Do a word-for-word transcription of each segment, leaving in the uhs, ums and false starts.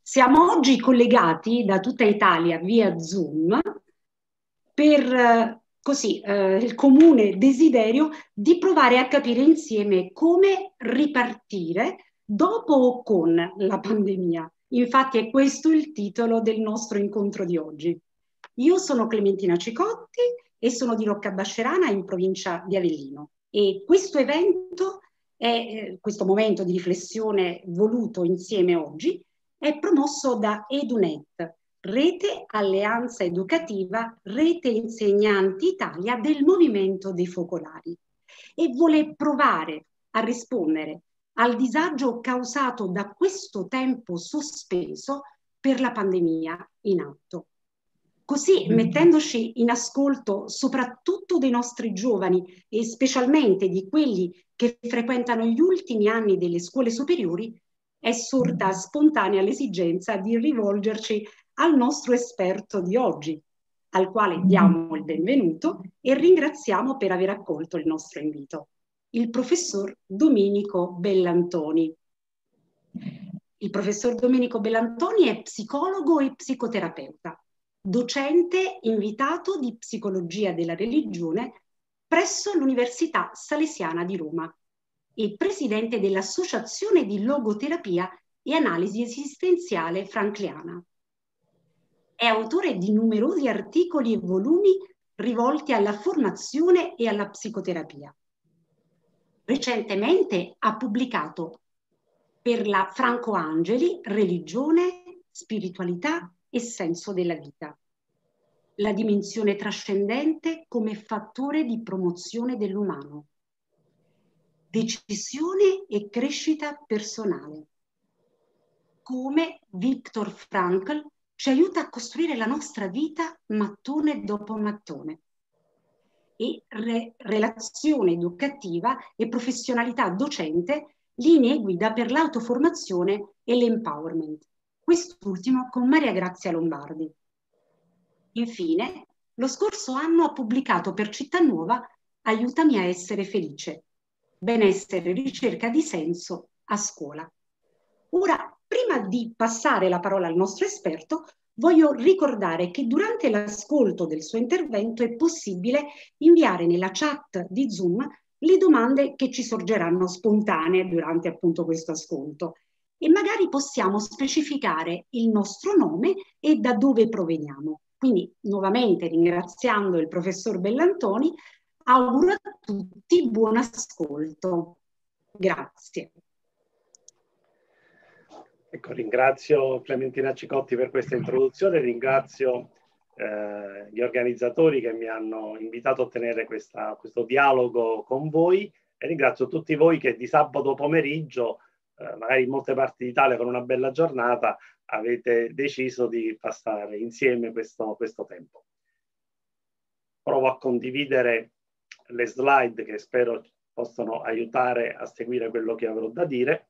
Siamo oggi collegati da tutta Italia via Zoom per eh, così, eh, il comune desiderio di provare a capire insieme come ripartire dopo o con la pandemia. Infatti è questo il titolo del nostro incontro di oggi. Io sono Clementina Cicotti e sono di Roccabascerana in provincia di Avellino e questo evento, è, eh, questo momento di riflessione voluto insieme oggi, è promosso da EduNet, Rete Alleanza Educativa, Rete Insegnanti Italia del Movimento dei Focolari, e vuole provare a rispondere al disagio causato da questo tempo sospeso per la pandemia in atto. Così, mettendoci in ascolto soprattutto dei nostri giovani e specialmente di quelli che frequentano gli ultimi anni delle scuole superiori, è sorta spontanea l'esigenza di rivolgerci al nostro esperto di oggi, al quale diamo il benvenuto e ringraziamo per aver accolto il nostro invito, il professor Domenico Bellantoni. Il professor Domenico Bellantoni è psicologo e psicoterapeuta, docente invitato di psicologia della religione presso l'Università Salesiana di Roma e presidente dell'Associazione di Logoterapia e Analisi Esistenziale Frankliana. È autore di numerosi articoli e volumi rivolti alla formazione e alla psicoterapia. Recentemente ha pubblicato per la Franco Angeli Religione, spiritualità e senso della vita. La dimensione trascendente come fattore di promozione dell'umano. Decisione e crescita personale. Come Viktor Frankl ci aiuta a costruire la nostra vita mattone dopo mattone. E re- relazione educativa e professionalità docente, linee guida per l'autoformazione e l'empowerment. Quest'ultimo con Maria Grazia Lombardi. Infine, lo scorso anno ha pubblicato per Città Nuova Aiutami a essere felice. Benessere e ricerca di senso a scuola. Ora, prima di passare la parola al nostro esperto, voglio ricordare che durante l'ascolto del suo intervento è possibile inviare nella chat di Zoom le domande che ci sorgeranno spontanee durante appunto questo ascolto e magari possiamo specificare il nostro nome e da dove proveniamo. Quindi, nuovamente ringraziando il professor Bellantoni, auguro a tutti buon ascolto. Grazie. Ecco, ringrazio Clementina Cicotti per questa introduzione, ringrazio eh, gli organizzatori che mi hanno invitato a tenere questa, questo dialogo con voi e ringrazio tutti voi che di sabato pomeriggio, eh, magari in molte parti d'Italia con una bella giornata, avete deciso di passare insieme questo, questo tempo. Provo a condividere le slide che spero possano aiutare a seguire quello che avrò da dire.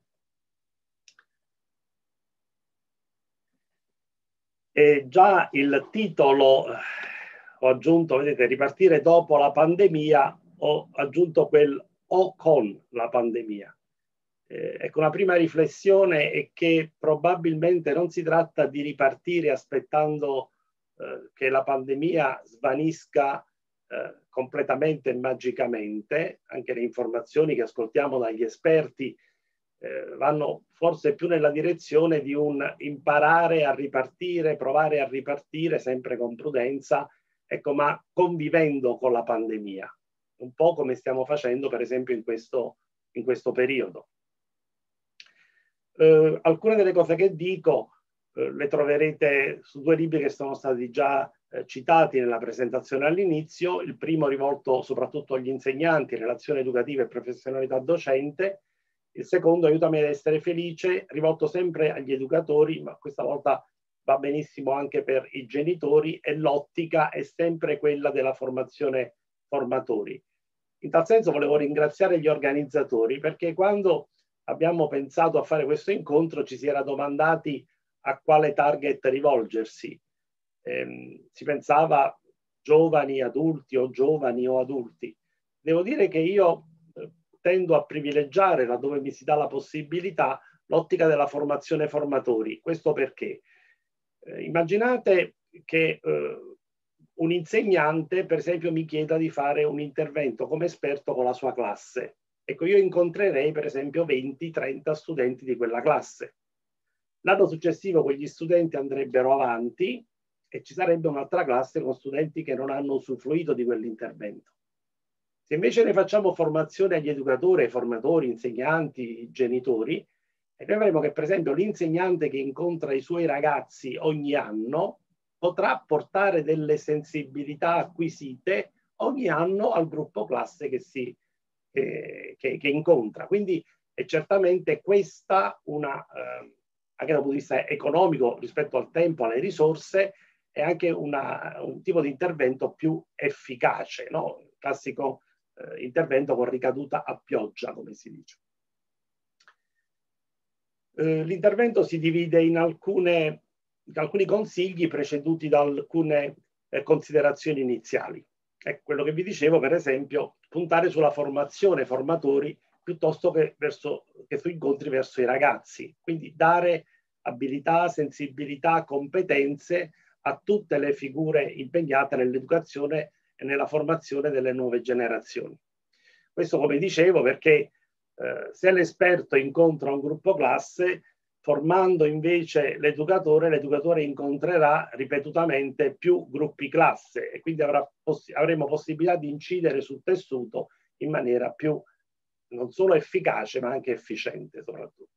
E già il titolo ho aggiunto, vedete, ripartire dopo la pandemia, ho aggiunto quel o con la pandemia. Eh, ecco, una prima riflessione è che probabilmente non si tratta di ripartire aspettando eh, che la pandemia svanisca eh, completamente e magicamente. Anche le informazioni che ascoltiamo dagli esperti Eh, vanno forse più nella direzione di un imparare a ripartire, provare a ripartire sempre con prudenza, ecco, ma convivendo con la pandemia, un po' come stiamo facendo per esempio in questo, in questo periodo. Eh, alcune delle cose che dico eh, le troverete su due libri che sono stati già eh, citati nella presentazione all'inizio, il primo rivolto soprattutto agli insegnanti, relazione educativa e professionalità docente, il secondo, Aiutami ad essere felice, rivolto sempre agli educatori, ma questa volta va benissimo anche per i genitori e l'ottica è sempre quella della formazione formatori. In tal senso volevo ringraziare gli organizzatori perché quando abbiamo pensato a fare questo incontro ci si era domandati a quale target rivolgersi. Eh, si pensava giovani, adulti o giovani o adulti. Devo dire che io tendo a privilegiare, laddove mi si dà la possibilità, l'ottica della formazione formatori. Questo perché? Eh, immaginate che eh, un insegnante, per esempio, mi chieda di fare un intervento come esperto con la sua classe. Ecco, io incontrerei, per esempio, venti trenta studenti di quella classe. L'anno successivo quegli studenti andrebbero avanti e ci sarebbe un'altra classe con studenti che non hanno usufruito di quell'intervento. Se invece ne facciamo formazione agli educatori, ai formatori, insegnanti, genitori, e noi avremo che, per esempio, l'insegnante che incontra i suoi ragazzi ogni anno potrà portare delle sensibilità acquisite ogni anno al gruppo classe che, si, eh, che, che incontra. Quindi è certamente questa una, eh, anche dal punto di vista economico rispetto al tempo, alle risorse, è anche una, un tipo di intervento più efficace, no? Il classico eh, intervento con ricaduta a pioggia, come si dice. Eh, l'intervento si divide in, alcune, in alcuni consigli preceduti da alcune eh, considerazioni iniziali. Ecco, quello che vi dicevo, per esempio, puntare sulla formazione formatori piuttosto che, verso, che su incontri verso i ragazzi. Quindi dare abilità, sensibilità, competenze a tutte le figure impegnate nell'educazione e nella formazione delle nuove generazioni. Questo, come dicevo, perché eh, se l'esperto incontra un gruppo classe, formando invece l'educatore, l'educatore incontrerà ripetutamente più gruppi classe e quindi avrà poss- avremo possibilità di incidere sul tessuto in maniera più non solo efficace ma anche efficiente soprattutto.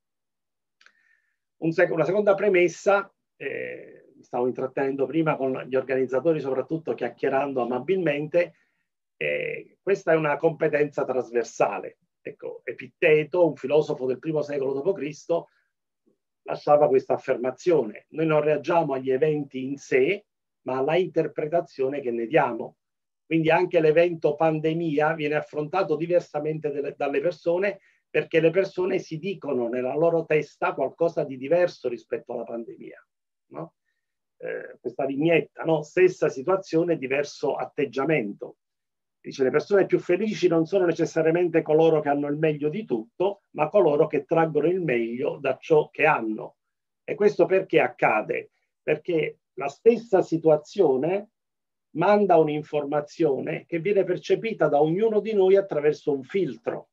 Un sec- una seconda premessa, eh, mi stavo intrattenendo prima con gli organizzatori, soprattutto chiacchierando amabilmente, eh, questa è una competenza trasversale. Ecco, Epitteto, un filosofo del primo secolo dopo Cristo, lasciava questa affermazione: noi non reagiamo agli eventi in sé, ma alla interpretazione che ne diamo. Quindi anche l'evento pandemia viene affrontato diversamente delle, dalle persone, perché le persone si dicono nella loro testa qualcosa di diverso rispetto alla pandemia. No? Eh, questa vignetta, no? Stessa situazione, diverso atteggiamento. Dice: le persone più felici non sono necessariamente coloro che hanno il meglio di tutto, ma coloro che traggono il meglio da ciò che hanno. E questo perché accade? Perché la stessa situazione manda un'informazione che viene percepita da ognuno di noi attraverso un filtro.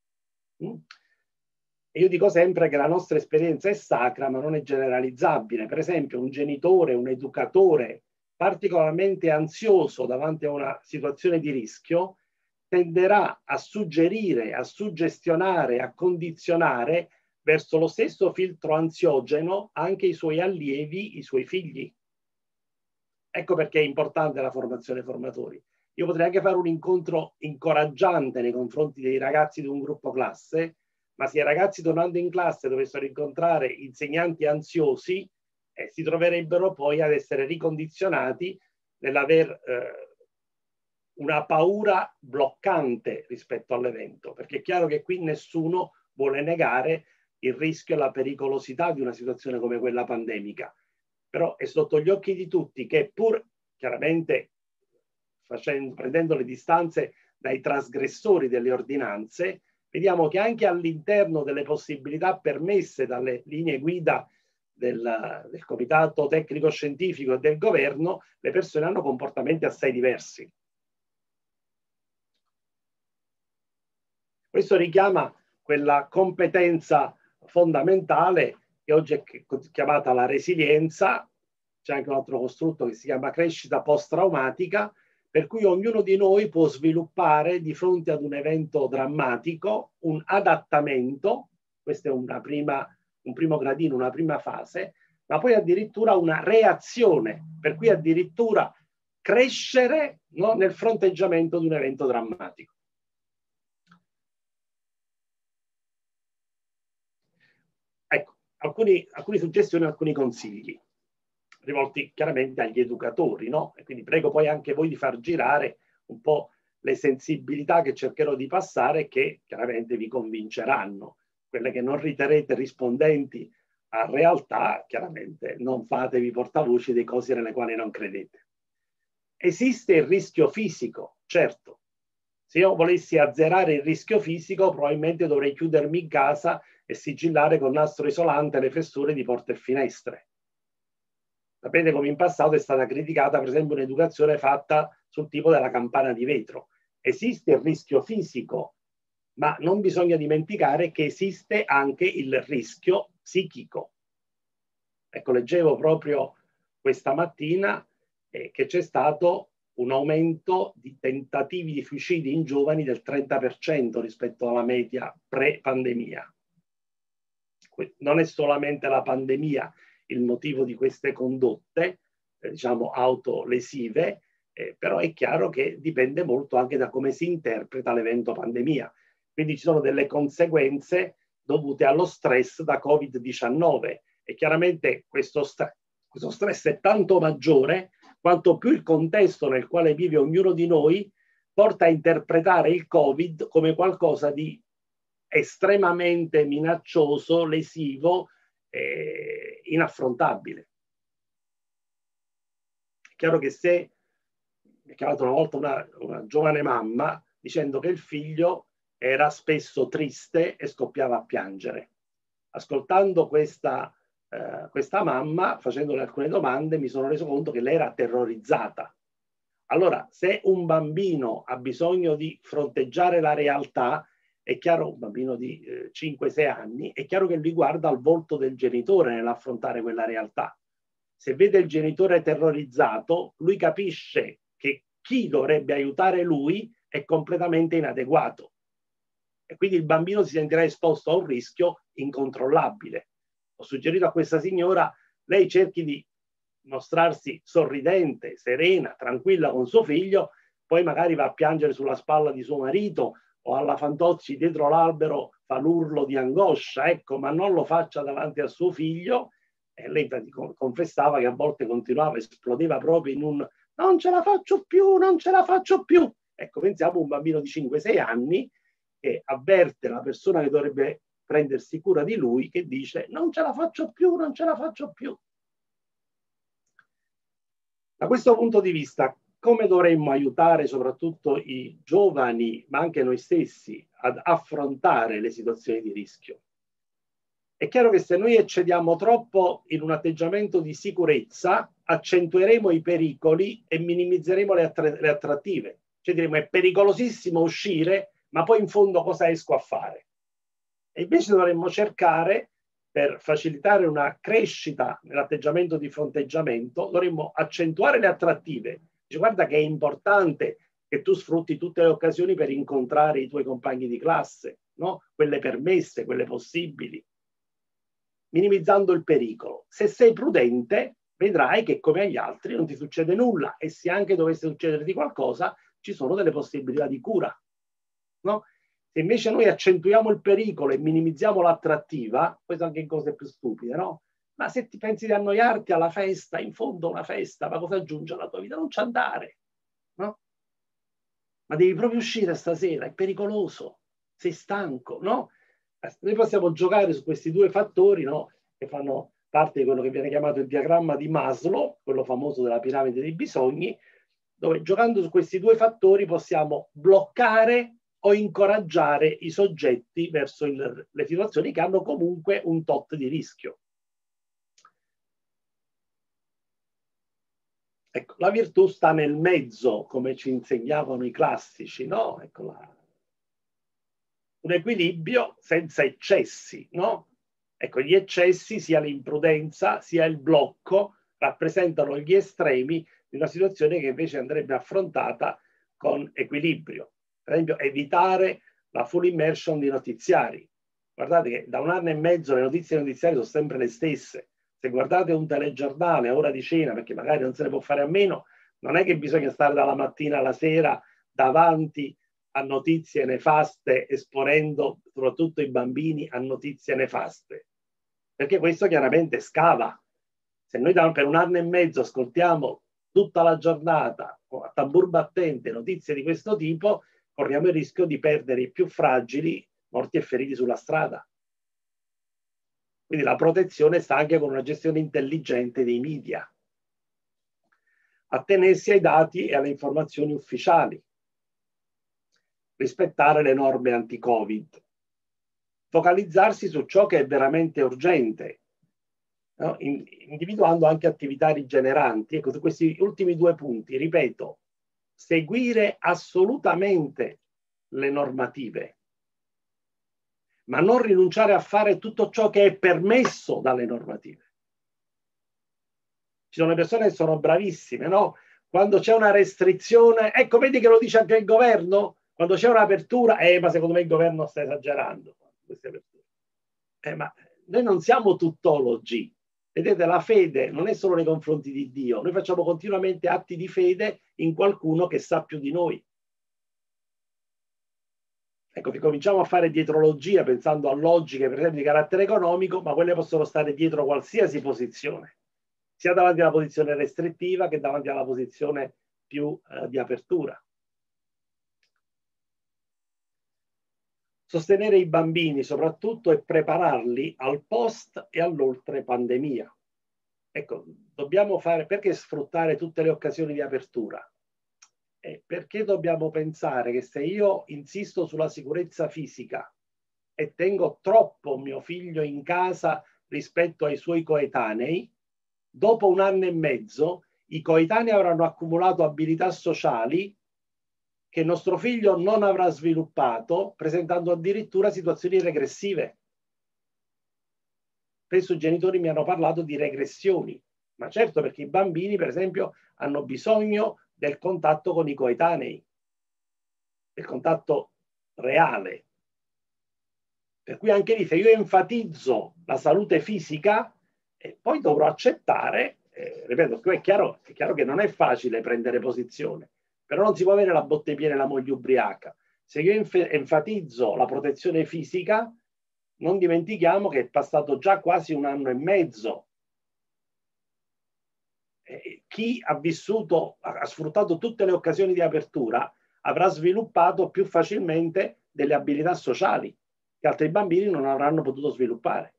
E io dico sempre che la nostra esperienza è sacra, ma non è generalizzabile. Per esempio, un genitore, un educatore particolarmente ansioso davanti a una situazione di rischio tenderà a suggerire, a suggestionare, a condizionare verso lo stesso filtro ansiogeno anche i suoi allievi, i suoi figli. Ecco perché è importante la formazione formatori. Io potrei anche fare un incontro incoraggiante nei confronti dei ragazzi di un gruppo classe, ma se i ragazzi, tornando in classe, dovessero incontrare insegnanti ansiosi, eh, si troverebbero poi ad essere ricondizionati nell'aver eh, una paura bloccante rispetto all'evento, perché è chiaro che qui nessuno vuole negare il rischio e la pericolosità di una situazione come quella pandemica. Però è sotto gli occhi di tutti che, pur chiaramente facendo, prendendo le distanze dai trasgressori delle ordinanze, vediamo che anche all'interno delle possibilità permesse dalle linee guida del, del Comitato Tecnico Scientifico e del Governo, le persone hanno comportamenti assai diversi. Questo richiama quella competenza fondamentale che oggi è chiamata la resilienza. C'è anche un altro costrutto che si chiama crescita post-traumatica, per cui ognuno di noi può sviluppare di fronte ad un evento drammatico un adattamento, questo è una prima, un primo gradino, una prima fase, ma poi addirittura una reazione, per cui addirittura crescere, no, nel fronteggiamento di un evento drammatico. Ecco, alcuni, alcune suggestioni, alcuni consigli rivolti chiaramente agli educatori, no? E quindi prego poi anche voi di far girare un po' le sensibilità che cercherò di passare, che chiaramente vi convinceranno. Quelle che non riterrete rispondenti a realtà, chiaramente non fatevi portavoce di cose nelle quali non credete. Esiste il rischio fisico, certo, Se io volessi azzerare il rischio fisico, probabilmente dovrei chiudermi in casa e sigillare con nastro isolante le fessure di porte e finestre. Sapete come in passato è stata criticata, per esempio, un'educazione fatta sul tipo della campana di vetro. Esiste il rischio fisico, ma non bisogna dimenticare che esiste anche il rischio psichico. Ecco, leggevo proprio questa mattina eh, che c'è stato un aumento di tentativi di suicidio in giovani del trenta per cento rispetto alla media pre-pandemia. Non è solamente la pandemia il motivo di queste condotte, eh, diciamo, autolesive, eh, però è chiaro che dipende molto anche da come si interpreta l'evento pandemia. Quindi ci sono delle conseguenze dovute allo stress da Covid diciannove e chiaramente questo, st- questo stress è tanto maggiore quanto più il contesto nel quale vive ognuno di noi porta a interpretare il Covid come qualcosa di estremamente minaccioso, lesivo, eh, inaffrontabile. È chiaro che se mi ha chiamato una volta una, una giovane mamma dicendo che il figlio era spesso triste e scoppiava a piangere. Ascoltando questa, eh, questa mamma, facendole alcune domande, mi sono reso conto che lei era terrorizzata. Allora, se un bambino ha bisogno di fronteggiare la realtà, è chiaro, un bambino di eh, cinque sei anni, è chiaro che lui guarda al volto del genitore nell'affrontare quella realtà. Se vede il genitore terrorizzato, lui capisce che chi dovrebbe aiutare lui è completamente inadeguato. E quindi il bambino si sentirà esposto a un rischio incontrollabile. Ho suggerito a questa signora, lei cerchi di mostrarsi sorridente, serena, tranquilla con suo figlio, poi magari va a piangere sulla spalla di suo marito o alla Fantozzi dietro l'albero fa l'urlo di angoscia, ecco, ma non lo faccia davanti a suo figlio. E lei confessava che a volte continuava, esplodeva proprio in un non ce la faccio più, non ce la faccio più. Ecco, pensiamo a un bambino di cinque sei anni che avverte la persona che dovrebbe prendersi cura di lui, che dice non ce la faccio più, non ce la faccio più. Da questo punto di vista, come dovremmo aiutare soprattutto i giovani, ma anche noi stessi, ad affrontare le situazioni di rischio? È chiaro che se noi eccediamo troppo in un atteggiamento di sicurezza, accentueremo i pericoli e minimizzeremo le, attra- le attrattive. Cioè diremo è pericolosissimo uscire, ma poi in fondo cosa esco a fare? E invece dovremmo cercare, per facilitare una crescita nell'atteggiamento di fronteggiamento, dovremmo accentuare le attrattive. Dice, guarda che è importante che tu sfrutti tutte le occasioni per incontrare i tuoi compagni di classe, no? Quelle permesse, quelle possibili, minimizzando il pericolo. Se sei prudente, vedrai che come agli altri non ti succede nulla e se anche dovesse succederti qualcosa, ci sono delle possibilità di cura, no? Se invece noi accentuiamo il pericolo e minimizziamo l'attrattiva, questo anche in cose più stupide, no? Ma se ti pensi di annoiarti alla festa, in fondo una festa, ma cosa aggiunge alla tua vita? Non ci andare, no? Ma devi proprio uscire stasera, è pericoloso, sei stanco, no? Noi possiamo giocare su questi due fattori, no? Che fanno parte di quello che viene chiamato il diagramma di Maslow, quello famoso della piramide dei bisogni, dove giocando su questi due fattori possiamo bloccare o incoraggiare i soggetti verso il, le situazioni che hanno comunque un tot di rischio. Ecco, la virtù sta nel mezzo, come ci insegnavano i classici, no? Ecco la... un equilibrio senza eccessi, no? Ecco, gli eccessi, sia l'imprudenza, sia il blocco, rappresentano gli estremi di una situazione che invece andrebbe affrontata con equilibrio. Per esempio, evitare la full immersion di notiziari. Guardate che da un anno e mezzo le notizie notiziarie sono sempre le stesse. Se guardate un telegiornale a ora di cena, perché magari non se ne può fare a meno, non è che bisogna stare dalla mattina alla sera davanti a notizie nefaste, esponendo soprattutto i bambini a notizie nefaste. Perché questo chiaramente scava. Se noi da, per un anno e mezzo ascoltiamo tutta la giornata a tambur battente notizie di questo tipo, corriamo il rischio di perdere i più fragili, morti e feriti sulla strada. Quindi la protezione sta anche con una gestione intelligente dei media. Attenersi ai dati e alle informazioni ufficiali. rispettare le norme anti-Covid, focalizzarsi su ciò che è veramente urgente, no? In, individuando anche attività rigeneranti. Ecco, su questi ultimi due punti, ripeto, seguire assolutamente le normative, ma non rinunciare a fare tutto ciò che è permesso dalle normative. Ci sono persone che sono bravissime, no? Quando c'è una restrizione, ecco, vedi che lo dice anche il governo, quando c'è un'apertura, eh, ma secondo me il governo sta esagerando. Eh, ma noi non siamo tuttologi. Vedete, la fede non è solo nei confronti di Dio, noi facciamo continuamente atti di fede in qualcuno che sa più di noi. Ecco, che cominciamo a fare dietrologia pensando a logiche, per esempio, di carattere economico, ma quelle possono stare dietro qualsiasi posizione, sia davanti alla posizione restrittiva che davanti alla posizione più eh, di apertura. Sostenere i bambini soprattutto e prepararli al post e all'oltre pandemia. Ecco, dobbiamo fare, perché sfruttare tutte le occasioni di apertura? Eh, perché dobbiamo pensare che se io insisto sulla sicurezza fisica e tengo troppo mio figlio in casa rispetto ai suoi coetanei, dopo un anno e mezzo i coetanei avranno accumulato abilità sociali che il nostro figlio non avrà sviluppato, presentando addirittura situazioni regressive. Spesso i genitori mi hanno parlato di regressioni, ma certo, perché i bambini, per esempio, hanno bisogno del contatto con i coetanei, del contatto reale. Per cui anche lì, se io enfatizzo la salute fisica, eh, poi dovrò accettare, eh, ripeto, è chiaro, è chiaro che non è facile prendere posizione, però non si può avere la botte piena e la moglie ubriaca. Se io enfatizzo la protezione fisica, non dimentichiamo che è passato già quasi un anno e mezzo. Eh, chi ha vissuto, ha sfruttato tutte le occasioni di apertura, avrà sviluppato più facilmente delle abilità sociali che altri bambini non avranno potuto sviluppare.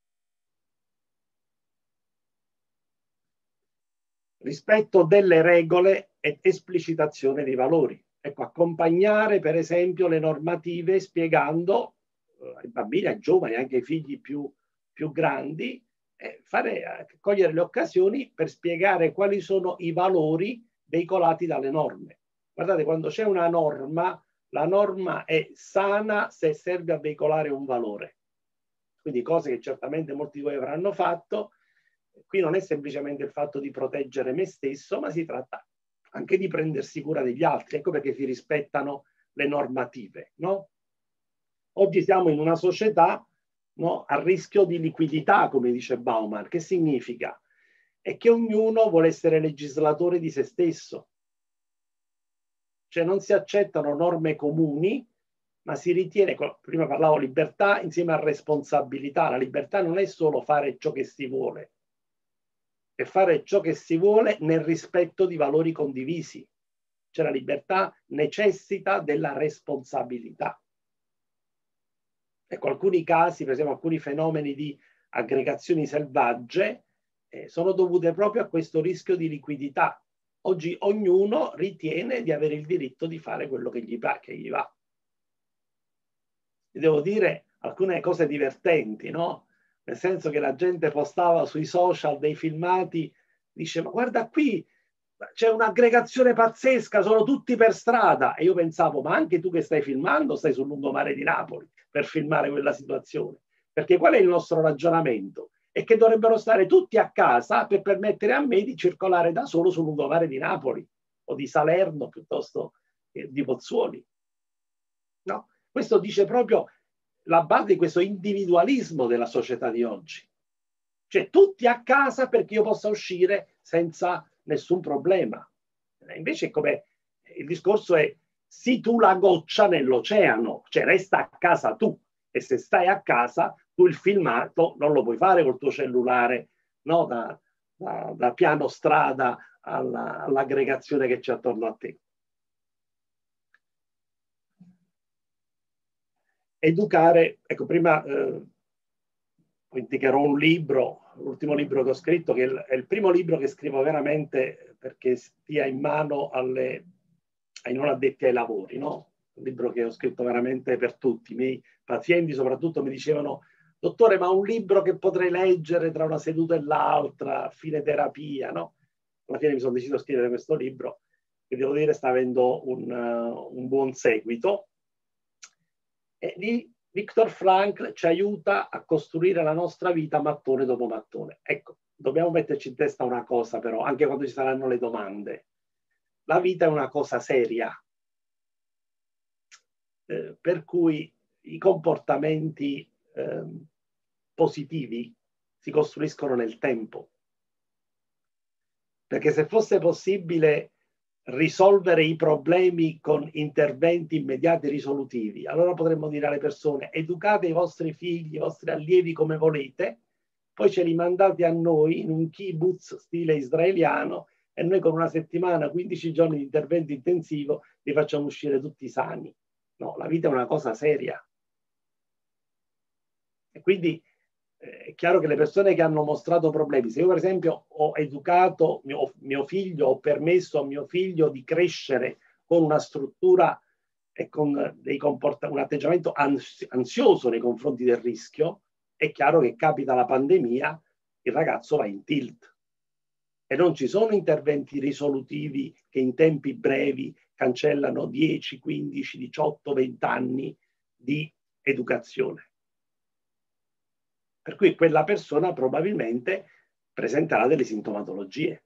Rispetto delle regole ed esplicitazione dei valori. Ecco, accompagnare per esempio le normative spiegando eh, ai bambini, ai giovani, anche ai figli più, più grandi, eh, fare, eh, cogliere le occasioni per spiegare quali sono i valori veicolati dalle norme. Guardate, quando c'è una norma, la norma è sana se serve a veicolare un valore. Quindi cose che certamente molti di voi avranno fatto. Qui non è semplicemente il fatto di proteggere me stesso, ma si tratta anche di prendersi cura degli altri. Ecco perché si rispettano le normative, no? Oggi siamo in una società, no, a rischio di liquidità, come dice Bauman. Che significa? È che ognuno vuole essere legislatore di se stesso. Cioè non si accettano norme comuni, ma si ritiene, prima parlavo libertà insieme a responsabilità. La libertà non è solo fare ciò che si vuole, è fare ciò che si vuole nel rispetto di valori condivisi. Cioè la libertà necessita della responsabilità. Ecco, alcuni casi, per esempio alcuni fenomeni di aggregazioni selvagge, eh, sono dovute proprio a questo rischio di liquidità. Oggi ognuno ritiene di avere il diritto di fare quello che gli, che gli va. E devo dire alcune cose divertenti, no? Nel senso che la gente postava sui social dei filmati, dice ma guarda qui, c'è un'aggregazione pazzesca, sono tutti per strada. E io pensavo, ma anche tu che stai filmando stai sul lungomare di Napoli per filmare quella situazione. Perché qual è il nostro ragionamento? È che dovrebbero stare tutti a casa per permettere a me di circolare da solo sul lungomare di Napoli o di Salerno piuttosto che di Pozzuoli. No? Questo dice proprio la base di questo individualismo della società di oggi. Cioè tutti a casa perché io possa uscire senza nessun problema. Invece come il discorso è sii tu la goccia nell'oceano, cioè resta a casa tu, e se stai a casa tu il filmato non lo puoi fare col tuo cellulare, no? da, da, da piano strada alla, all'aggregazione che c'è attorno a te. Educare, ecco prima eh, indicherò un libro, l'ultimo libro che ho scritto, che è il primo libro che scrivo veramente perché stia in mano alle, ai non addetti ai lavori, no? un libro che ho scritto veramente per tutti. I miei pazienti soprattutto mi dicevano: dottore, ma un libro che potrei leggere tra una seduta e l'altra, a fine terapia, no? Alla fine mi sono deciso a scrivere questo libro, che devo dire sta avendo un, uh, un buon seguito. E lì Viktor Frankl ci aiuta a costruire la nostra vita mattone dopo mattone. Ecco, dobbiamo metterci in testa una cosa però, anche quando ci saranno le domande. La vita è una cosa seria, eh, per cui i comportamenti eh, positivi si costruiscono nel tempo. Perché se fosse possibile risolvere i problemi con interventi immediati risolutivi, allora potremmo dire alle persone: educate i vostri figli, i vostri allievi come volete, poi ce li mandate a noi in un kibbutz stile israeliano e noi con una settimana, quindici giorni di intervento intensivo, li facciamo uscire tutti sani. No, la vita è una cosa seria. E quindi è chiaro che le persone che hanno mostrato problemi, se io per esempio ho educato mio, mio figlio, ho permesso a mio figlio di crescere con una struttura e con dei comportamenti, un atteggiamento ansioso nei confronti del rischio, è chiaro che capita la pandemia, il ragazzo va in tilt. E non ci sono interventi risolutivi che in tempi brevi cancellano dieci, quindici, diciotto, venti anni di educazione. Per cui quella persona probabilmente presenterà delle sintomatologie.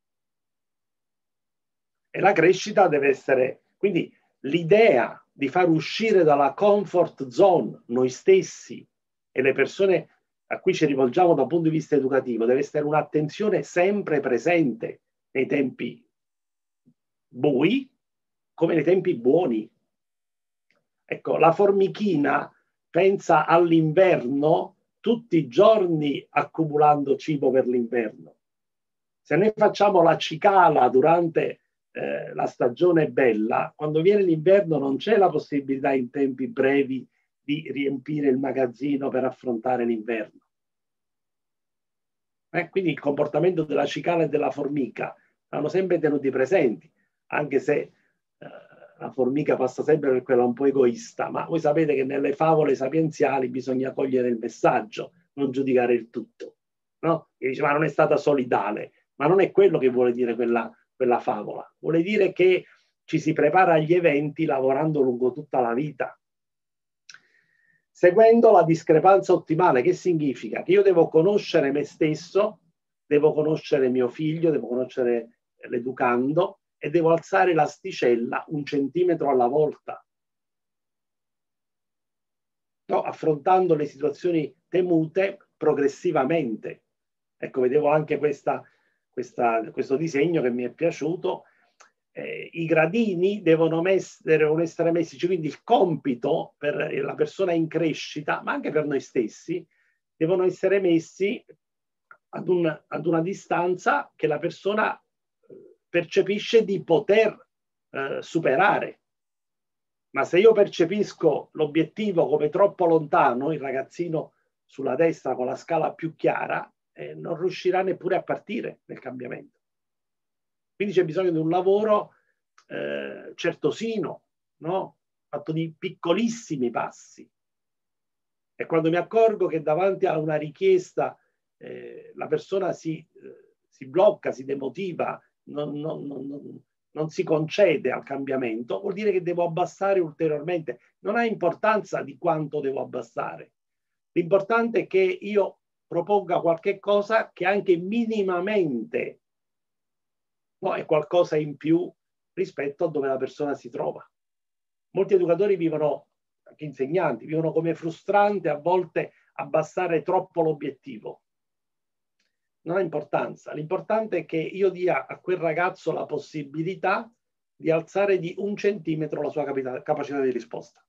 E la crescita deve essere... Quindi l'idea di far uscire dalla comfort zone noi stessi e le persone a cui ci rivolgiamo dal punto di vista educativo deve essere un'attenzione sempre presente nei tempi bui come nei tempi buoni. Ecco, la formichina pensa all'inverno tutti i giorni accumulando cibo per l'inverno. Se noi facciamo la cicala durante eh, la stagione bella, quando viene l'inverno non c'è la possibilità in tempi brevi di riempire il magazzino per affrontare l'inverno. Eh, quindi il comportamento della cicala e della formica vanno sempre tenuti presenti, anche se eh, la formica passa sempre per quella un po' egoista, ma voi sapete che nelle favole sapienziali bisogna cogliere il messaggio, non giudicare il tutto. No? E dice, ma non è stata solidale, ma non è quello che vuole dire quella, quella favola, vuole dire che ci si prepara agli eventi lavorando lungo tutta la vita. Seguendo la discrepanza ottimale, che significa? Che io devo conoscere me stesso, devo conoscere mio figlio, devo conoscere l'educando e devo alzare l'asticella un centimetro alla volta. No, affrontando le situazioni temute progressivamente. Ecco, vedevo anche questa, questa, questo disegno che mi è piaciuto. Eh, I gradini devono, mess- devono essere messi, cioè quindi il compito per la persona in crescita, ma anche per noi stessi, devono essere messi ad, un, ad una distanza che la persona percepisce di poter eh, superare. Ma se io percepisco l'obiettivo come troppo lontano, il ragazzino sulla destra con la scala più chiara, eh, non riuscirà neppure a partire nel cambiamento. Quindi c'è bisogno di un lavoro eh, certosino, no? Fatto di piccolissimi passi. E quando mi accorgo che davanti a una richiesta eh, la persona si, eh, si blocca, si demotiva, non, non, non, non si concede al cambiamento, vuol dire che devo abbassare ulteriormente. Non ha importanza di quanto devo abbassare. L'importante è che io proponga qualche cosa che anche minimamente no, è qualcosa in più rispetto a dove la persona si trova. Molti educatori vivono, anche insegnanti, vivono come frustrante a volte abbassare troppo l'obiettivo. Non ha importanza. L'importante è che io dia a quel ragazzo la possibilità di alzare di un centimetro la sua capacità di risposta.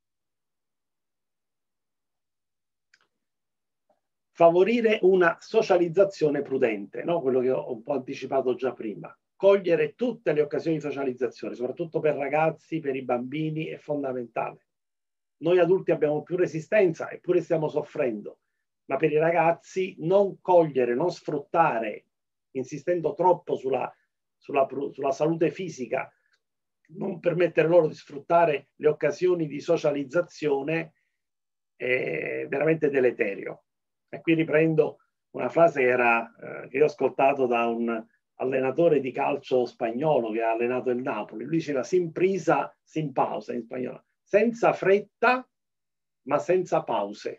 Favorire una socializzazione prudente, no? Quello che ho un po' anticipato già prima. Cogliere tutte le occasioni di socializzazione, soprattutto per ragazzi, per i bambini, è fondamentale. Noi adulti abbiamo più resistenza, eppure stiamo soffrendo, ma per i ragazzi non cogliere, non sfruttare, insistendo troppo sulla, sulla, sulla salute fisica, non permettere loro di sfruttare le occasioni di socializzazione è veramente deleterio. E qui riprendo una frase che, era, eh, che io ho ascoltato da un allenatore di calcio spagnolo che ha allenato il Napoli. Lui diceva sin prisa, sin pausa in spagnolo, senza fretta ma senza pause.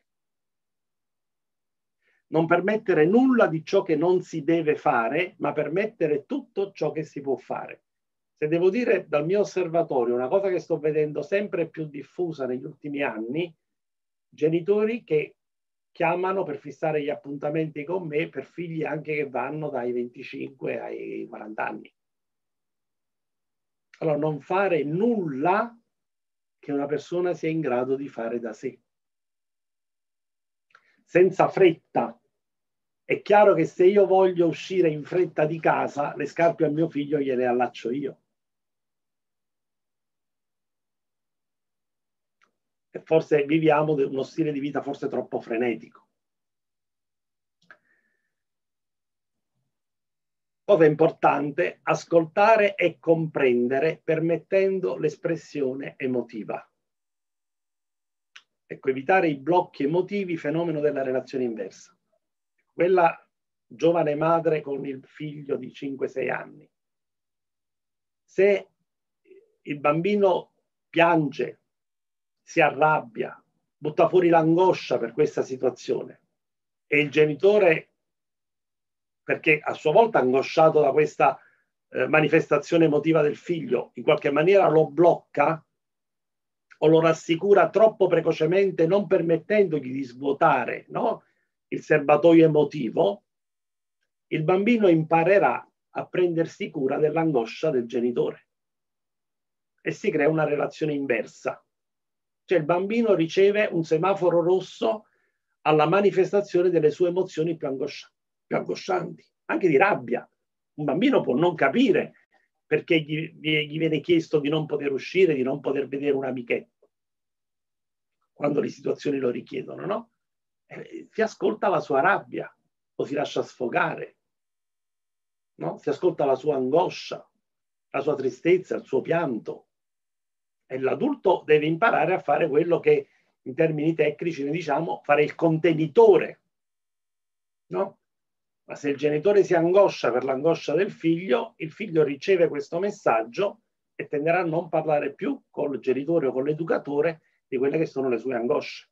Non permettere nulla di ciò che non si deve fare, ma permettere tutto ciò che si può fare. Se devo dire dal mio osservatorio una cosa che sto vedendo sempre più diffusa negli ultimi anni, genitori che chiamano per fissare gli appuntamenti con me per figli anche che vanno dai venticinque ai quaranta anni. Allora, non fare nulla che una persona sia in grado di fare da sé. Senza fretta. È chiaro che se io voglio uscire in fretta di casa, le scarpe a mio figlio gliele allaccio io. E forse viviamo uno stile di vita forse troppo frenetico. Cosa importante, ascoltare e comprendere permettendo l'espressione emotiva. Ecco, evitare i blocchi emotivi, fenomeno della relazione inversa. Quella giovane madre con il figlio di cinque sei anni. Se il bambino piange, si arrabbia, butta fuori l'angoscia per questa situazione e il genitore, perché a sua volta angosciato da questa eh, manifestazione emotiva del figlio, in qualche maniera lo blocca o lo rassicura troppo precocemente, non permettendogli di svuotare, no, il serbatoio emotivo, il bambino imparerà a prendersi cura dell'angoscia del genitore e si crea una relazione inversa. Cioè il bambino riceve un semaforo rosso alla manifestazione delle sue emozioni più, angosci- più angoscianti, anche di rabbia. Un bambino può non capire perché gli, gli viene chiesto di non poter uscire, di non poter vedere un amichetto, quando le situazioni lo richiedono, no? Eh, si ascolta la sua rabbia, o si lascia sfogare, no? Si ascolta la sua angoscia, la sua tristezza, il suo pianto. E l'adulto deve imparare a fare quello che in termini tecnici noi diciamo fare il contenitore, no? Ma se il genitore si angoscia per l'angoscia del figlio, il figlio riceve questo messaggio e tenderà a non parlare più col genitore o con l'educatore di quelle che sono le sue angosce.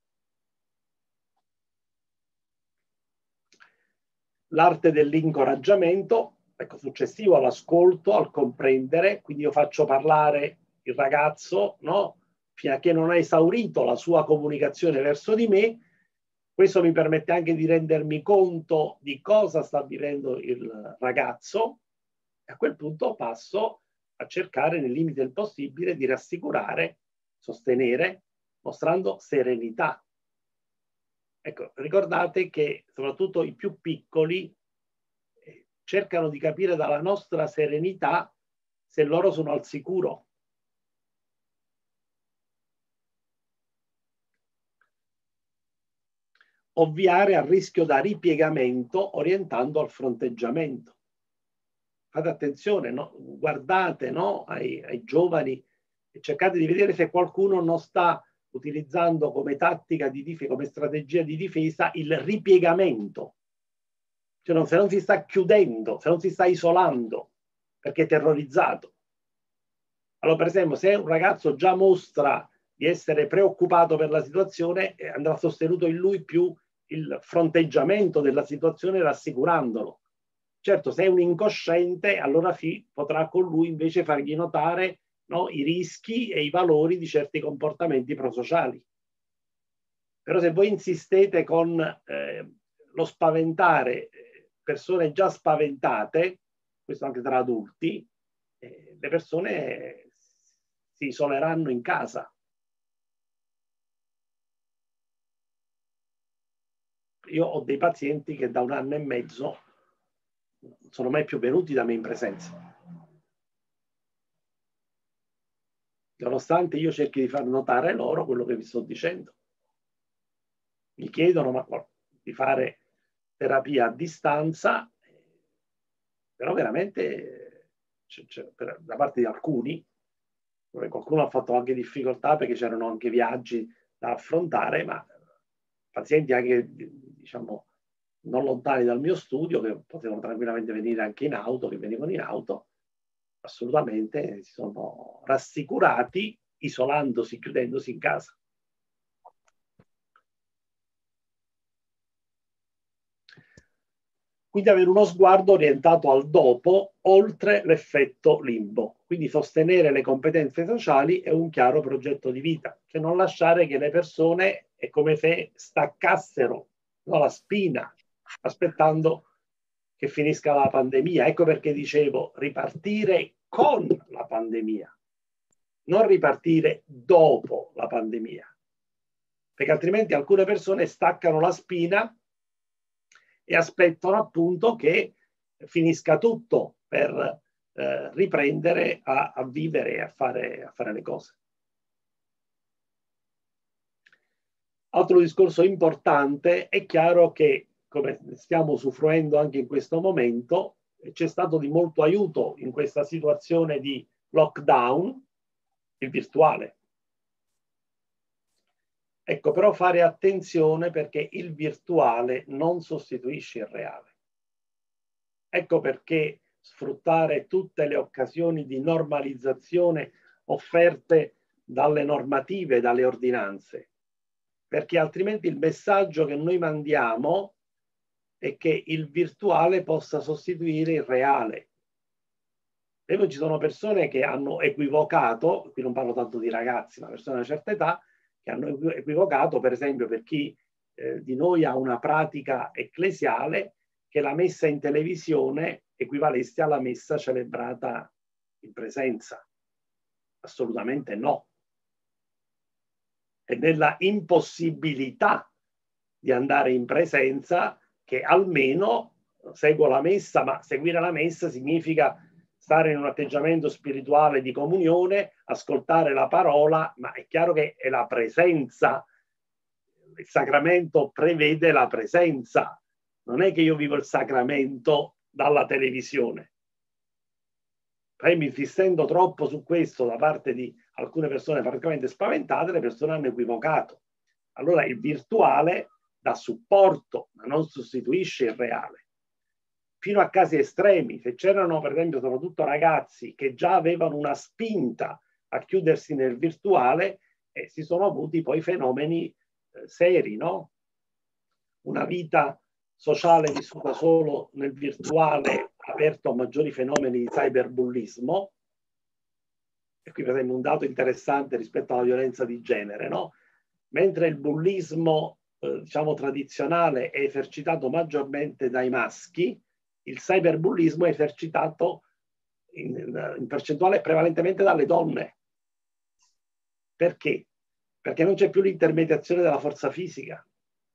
L'arte dell'incoraggiamento, ecco, successivo all'ascolto, al comprendere, quindi io faccio parlare il ragazzo, no? Fino a che non ha esaurito la sua comunicazione verso di me. Questo mi permette anche di rendermi conto di cosa sta vivendo il ragazzo e a quel punto passo a cercare nel limite del possibile di rassicurare, sostenere, mostrando serenità. Ecco, ricordate che soprattutto i più piccoli eh, cercano di capire dalla nostra serenità se loro sono al sicuro. Ovviare al rischio da ripiegamento orientando al fronteggiamento. Fate attenzione, no? Guardate, no? ai, ai giovani e cercate di vedere se qualcuno non sta utilizzando come tattica di difesa, come strategia di difesa, il ripiegamento. Cioè non, se non si sta chiudendo, se non si sta isolando, perché è terrorizzato. Allora, per esempio, se un ragazzo già mostra di essere preoccupato per la situazione, andrà sostenuto in lui più il fronteggiamento della situazione rassicurandolo. Certo, se è un incosciente, allora sì, potrà con lui invece fargli notare, no, i rischi e i valori di certi comportamenti prosociali. Però se voi insistete con eh, lo spaventare persone già spaventate, questo anche tra adulti, eh, le persone si isoleranno in casa. Io ho dei pazienti che da un anno e mezzo non sono mai più venuti da me in presenza. Nonostante io cerchi di far notare loro quello che vi sto dicendo. Mi chiedono ma, di fare terapia a distanza, però veramente c- c- per, da parte di alcuni qualcuno ha fatto anche difficoltà perché c'erano anche viaggi da affrontare, ma pazienti anche, diciamo, non lontani dal mio studio, che potevano tranquillamente venire anche in auto, che venivano in auto, assolutamente si sono rassicurati isolandosi, chiudendosi in casa. Quindi avere uno sguardo orientato al dopo, oltre l'effetto limbo. Quindi sostenere le competenze sociali è un chiaro progetto di vita, cioè non lasciare che le persone è come se staccassero, no, la spina, aspettando che finisca la pandemia. Ecco perché dicevo ripartire con la pandemia, non ripartire dopo la pandemia, perché altrimenti alcune persone staccano la spina e aspettano appunto che finisca tutto per eh, riprendere a, a vivere e a fare, a fare le cose. Altro discorso importante, è chiaro che, come stiamo usufruendo anche in questo momento, c'è stato di molto aiuto in questa situazione di lockdown, il virtuale. Ecco, però fare attenzione perché il virtuale non sostituisce il reale. Ecco perché sfruttare tutte le occasioni di normalizzazione offerte dalle normative, dalle ordinanze, perché altrimenti il messaggio che noi mandiamo è che il virtuale possa sostituire il reale. E poi ci sono persone che hanno equivocato, qui non parlo tanto di ragazzi, ma persone di una certa età, che hanno equivocato, per esempio, per chi eh, di noi ha una pratica ecclesiale, che la messa in televisione equivalesse alla messa celebrata in presenza. Assolutamente no. È nella impossibilità di andare in presenza che almeno seguo la messa, ma seguire la messa significa stare in un atteggiamento spirituale di comunione, ascoltare la parola, ma è chiaro che è la presenza, il sacramento prevede la presenza. Non è che io vivo il sacramento dalla televisione. Prima, insistendo troppo su questo da parte di alcune persone praticamente spaventate, le persone hanno equivocato. Allora il virtuale dà supporto, ma non sostituisce il reale. Fino a casi estremi, se c'erano per esempio soprattutto ragazzi che già avevano una spinta a chiudersi nel virtuale, eh, si sono avuti poi fenomeni eh, seri, no? Una vita sociale vissuta solo nel virtuale ha aperto a maggiori fenomeni di cyberbullismo. E qui per esempio un dato interessante rispetto alla violenza di genere, no? Mentre il bullismo eh, diciamo tradizionale è esercitato maggiormente dai maschi, il cyberbullismo è esercitato in, in percentuale prevalentemente dalle donne. Perché? Perché non c'è più l'intermediazione della forza fisica.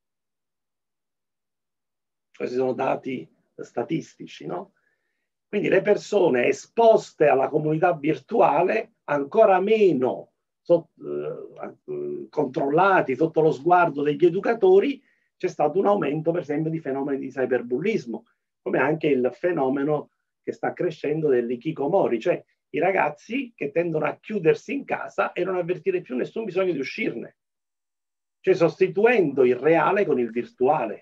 Questi sono dati statistici, no? Quindi le persone esposte alla comunità virtuale ancora meno so, eh, controllati sotto lo sguardo degli educatori, c'è stato un aumento per esempio di fenomeni di cyberbullismo, come anche il fenomeno che sta crescendo dell'ikikomori, cioè i ragazzi che tendono a chiudersi in casa e non avvertire più nessun bisogno di uscirne, cioè sostituendo il reale con il virtuale.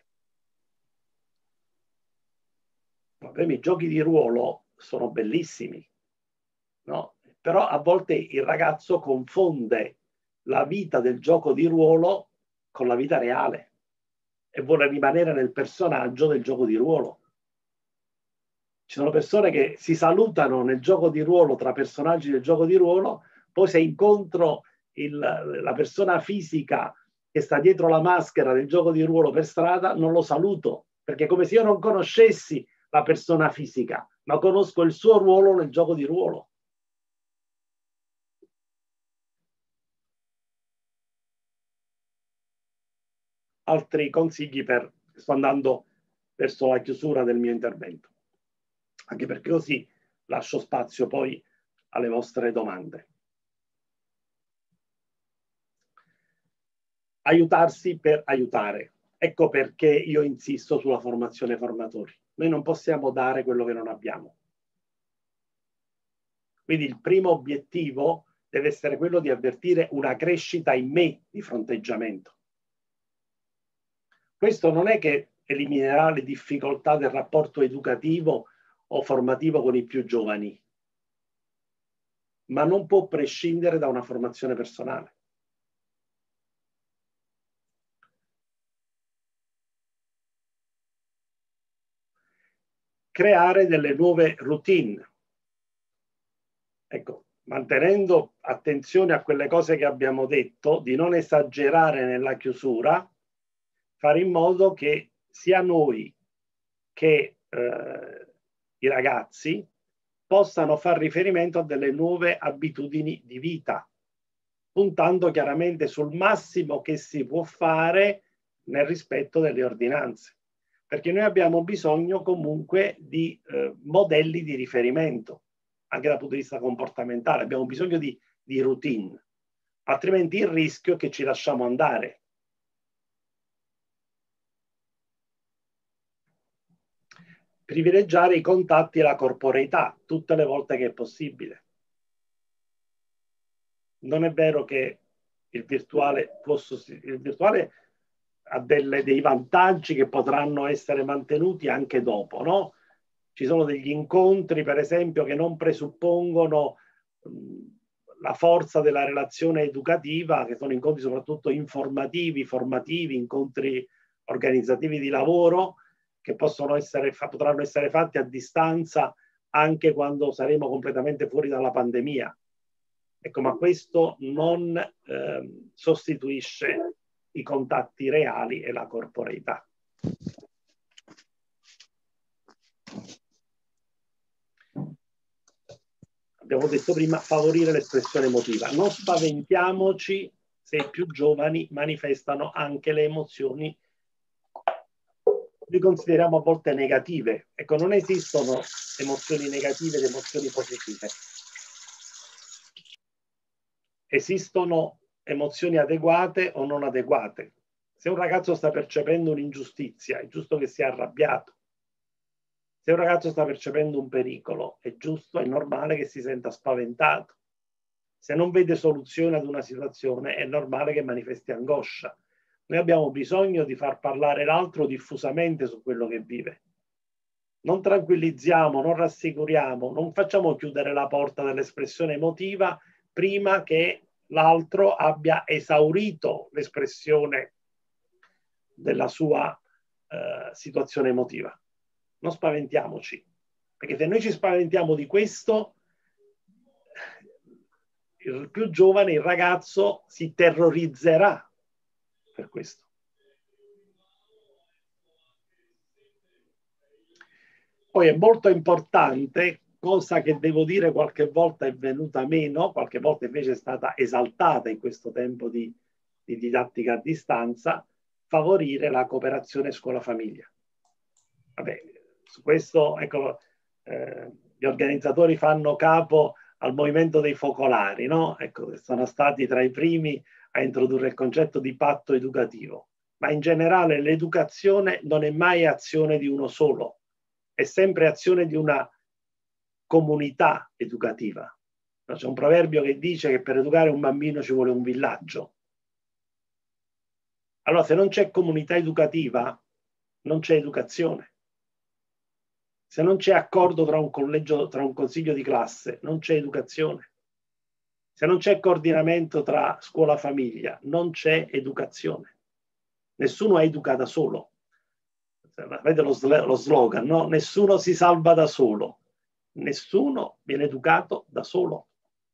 I giochi di ruolo sono bellissimi, no? Però a volte il ragazzo confonde la vita del gioco di ruolo con la vita reale e vuole rimanere nel personaggio del gioco di ruolo. Ci sono persone che si salutano nel gioco di ruolo tra personaggi del gioco di ruolo, poi se incontro il, la persona fisica che sta dietro la maschera del gioco di ruolo per strada, non lo saluto, perché è come se io non conoscessi la persona fisica, ma conosco il suo ruolo nel gioco di ruolo. Altri consigli per, sto andando verso la chiusura del mio intervento, anche perché così lascio spazio poi alle vostre domande. Aiutarsi per aiutare. Ecco perché io insisto sulla formazione formatori. Noi non possiamo dare quello che non abbiamo. Quindi il primo obiettivo deve essere quello di avvertire una crescita in me di fronteggiamento. Questo non è che eliminerà le difficoltà del rapporto educativo o formativo con i più giovani, ma non può prescindere da una formazione personale. Creare delle nuove routine. Ecco, mantenendo attenzione a quelle cose che abbiamo detto, di non esagerare nella chiusura, fare in modo che sia noi che eh, i ragazzi possano far riferimento a delle nuove abitudini di vita, puntando chiaramente sul massimo che si può fare nel rispetto delle ordinanze, perché noi abbiamo bisogno comunque di eh, modelli di riferimento, anche dal punto di vista comportamentale, abbiamo bisogno di, di routine, altrimenti il rischio è che ci lasciamo andare. Privilegiare i contatti e la corporeità tutte le volte che è possibile. Non è vero che il virtuale, può, il virtuale ha delle, dei vantaggi che potranno essere mantenuti anche dopo, no? Ci sono degli incontri, per esempio, che non presuppongono mh, la forza della relazione educativa, che sono incontri soprattutto informativi, formativi, incontri organizzativi di lavoro, che possono essere, potranno essere fatti a distanza anche quando saremo completamente fuori dalla pandemia. Ecco, ma questo non eh, sostituisce i contatti reali e la corporeità. Abbiamo detto prima, favorire l'espressione emotiva. Non spaventiamoci se i più giovani manifestano anche le emozioni li consideriamo a volte negative. Ecco, non esistono emozioni negative ed emozioni positive. Esistono emozioni adeguate o non adeguate. Se un ragazzo sta percependo un'ingiustizia, è giusto che sia arrabbiato. Se un ragazzo sta percependo un pericolo, è giusto, è normale che si senta spaventato. Se non vede soluzione ad una situazione, è normale che manifesti angoscia. Noi abbiamo bisogno di far parlare l'altro diffusamente su quello che vive. Non tranquillizziamo, non rassicuriamo, non facciamo chiudere la porta dell'espressione emotiva prima che l'altro abbia esaurito l'espressione della sua eh, situazione emotiva. Non spaventiamoci, perché se noi ci spaventiamo di questo, il più giovane, il ragazzo, si terrorizzerà per questo. Poi è molto importante, cosa che devo dire qualche volta è venuta meno, qualche volta invece è stata esaltata in questo tempo di, di didattica a distanza, favorire la cooperazione scuola-famiglia. Vabbè, su questo, ecco, eh, gli organizzatori fanno capo al movimento dei focolari, no? Ecco, sono stati tra i primi a introdurre il concetto di patto educativo. Ma in generale l'educazione non è mai azione di uno solo, è sempre azione di una comunità educativa. C'è un proverbio che dice che per educare un bambino ci vuole un villaggio. Allora, se non c'è comunità educativa, non c'è educazione. Se non c'è accordo tra un collegio, tra un consiglio di classe, non c'è educazione. Se non c'è coordinamento tra scuola-famiglia, non c'è educazione. Nessuno educa da solo. Vedete lo, lo slogan, no? Nessuno si salva da solo. Nessuno viene educato da solo.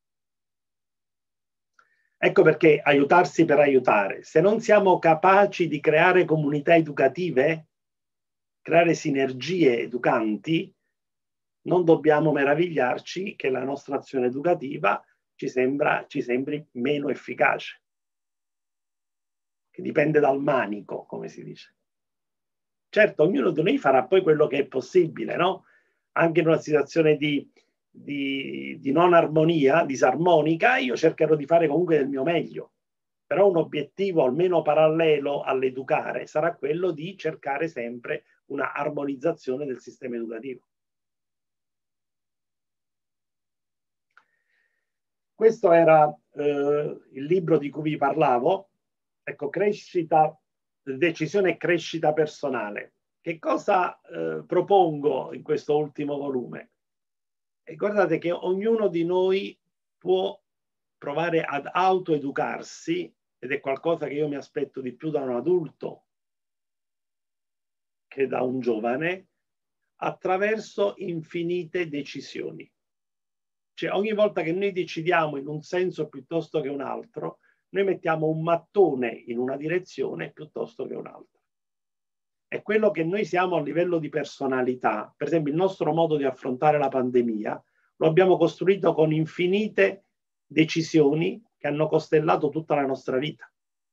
Ecco perché aiutarsi per aiutare. Se non siamo capaci di creare comunità educative, creare sinergie educanti, non dobbiamo meravigliarci che la nostra azione educativa ci, sembra, ci sembri meno efficace, che dipende dal manico, come si dice. Certo, ognuno di noi farà poi quello che è possibile, no? Anche in una situazione di, di, di non armonia, disarmonica, io cercherò di fare comunque del mio meglio. Però un obiettivo almeno parallelo all'educare sarà quello di cercare sempre una armonizzazione del sistema educativo. questo era eh, il libro di cui vi parlavo, ecco, crescita, decisione e crescita personale. Che cosa eh, propongo in questo ultimo volume? E guardate che ognuno di noi può provare ad autoeducarsi, ed è qualcosa che io mi aspetto di più da un adulto che da un giovane, attraverso infinite decisioni. Cioè ogni volta che noi decidiamo in un senso piuttosto che un altro, noi mettiamo un mattone in una direzione piuttosto che un'altra. È quello che noi siamo a livello di personalità. Per esempio il nostro modo di affrontare la pandemia lo abbiamo costruito con infinite decisioni che hanno costellato tutta la nostra vita.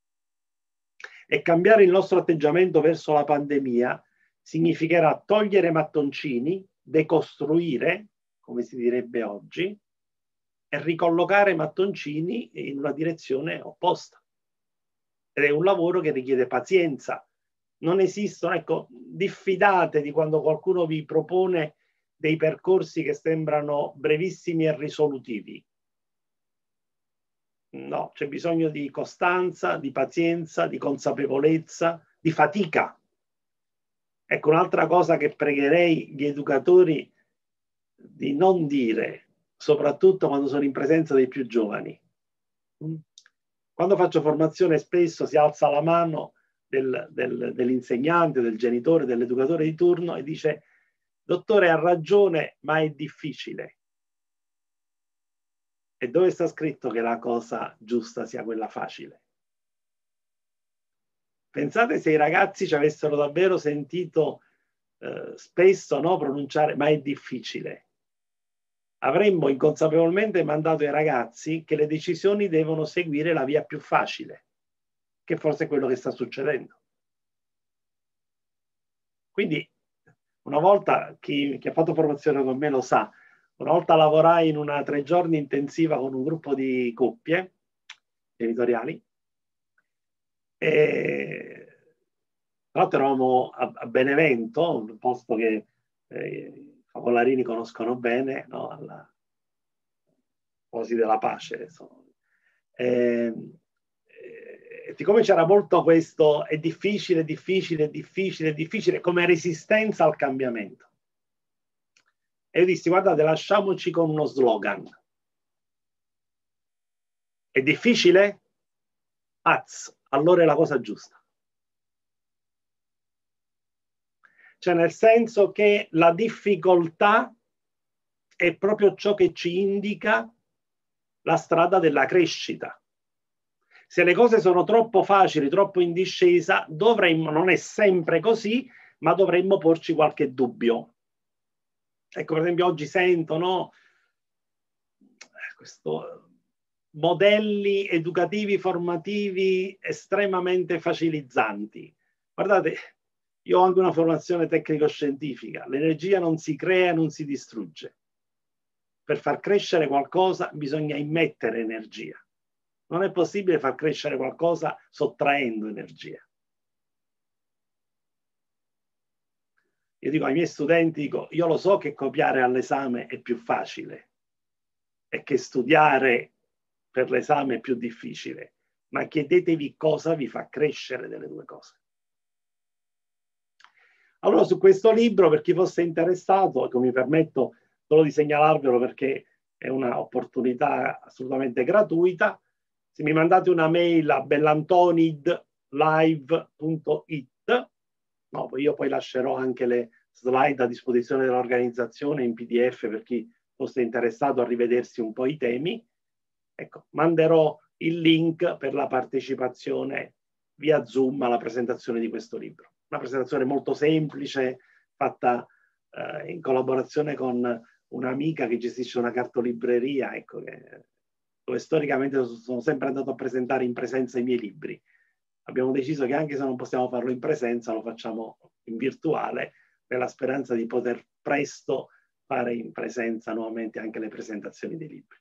E cambiare il nostro atteggiamento verso la pandemia significherà togliere mattoncini, decostruire, come si direbbe oggi, e ricollocare mattoncini in una direzione opposta. Ed è un lavoro che richiede pazienza. Non esistono, ecco, diffidate di quando qualcuno vi propone dei percorsi che sembrano brevissimi e risolutivi. No, c'è bisogno di costanza, di pazienza, di consapevolezza, di fatica. Ecco, un'altra cosa che pregherei gli educatori di non dire, soprattutto quando sono in presenza dei più giovani. Quando faccio formazione spesso si alza la mano del, del, dell'insegnante, del genitore, dell'educatore di turno e dice: dottore, ha ragione, ma è difficile. E dove sta scritto che la cosa giusta sia quella facile? Pensate se i ragazzi ci avessero davvero sentito eh, spesso, no, pronunciare ma è difficile. Avremmo inconsapevolmente mandato ai ragazzi che le decisioni devono seguire la via più facile, che forse è quello che sta succedendo. Quindi, una volta, chi, chi ha fatto formazione con me lo sa, una volta lavorai in una tre giorni intensiva con un gruppo di coppie genitoriali, e tra l'altro eravamo a, a Benevento, un posto che eh, i favolarini conoscono bene, no? Alla Posi della Pace. E, e siccome c'era molto questo, è difficile, difficile, difficile, difficile, come resistenza al cambiamento. E io dissi: guardate, lasciamoci con uno slogan. È difficile? Az, allora è la cosa giusta. Cioè nel senso che la difficoltà è proprio ciò che ci indica la strada della crescita. Se le cose sono troppo facili, troppo in discesa, dovremmo, non è sempre così, ma dovremmo porci qualche dubbio. Ecco, per esempio oggi sento, no, questo modelli educativi formativi estremamente facilizzanti. Guardate, io ho anche una formazione tecnico-scientifica. L'energia non si crea, non si distrugge. Per far crescere qualcosa bisogna immettere energia. Non è possibile far crescere qualcosa sottraendo energia. Io dico ai miei studenti, dico, io lo so che copiare all'esame è più facile e che studiare per l'esame è più difficile, ma chiedetevi cosa vi fa crescere delle due cose. Allora, su questo libro, per chi fosse interessato, ecco, mi permetto solo di segnalarvelo perché è un'opportunità assolutamente gratuita. Se mi mandate una mail a bellantonid live punto it, no, io poi lascerò anche le slide a disposizione dell'organizzazione in P D F per chi fosse interessato a rivedersi un po' i temi. Ecco, manderò il link per la partecipazione via Zoom alla presentazione di questo libro. Una presentazione molto semplice, fatta eh, in collaborazione con un'amica che gestisce una cartolibreria, ecco, che, dove storicamente sono sempre andato a presentare in presenza i miei libri. Abbiamo deciso che anche se non possiamo farlo in presenza, lo facciamo in virtuale, nella speranza di poter presto fare in presenza nuovamente anche le presentazioni dei libri.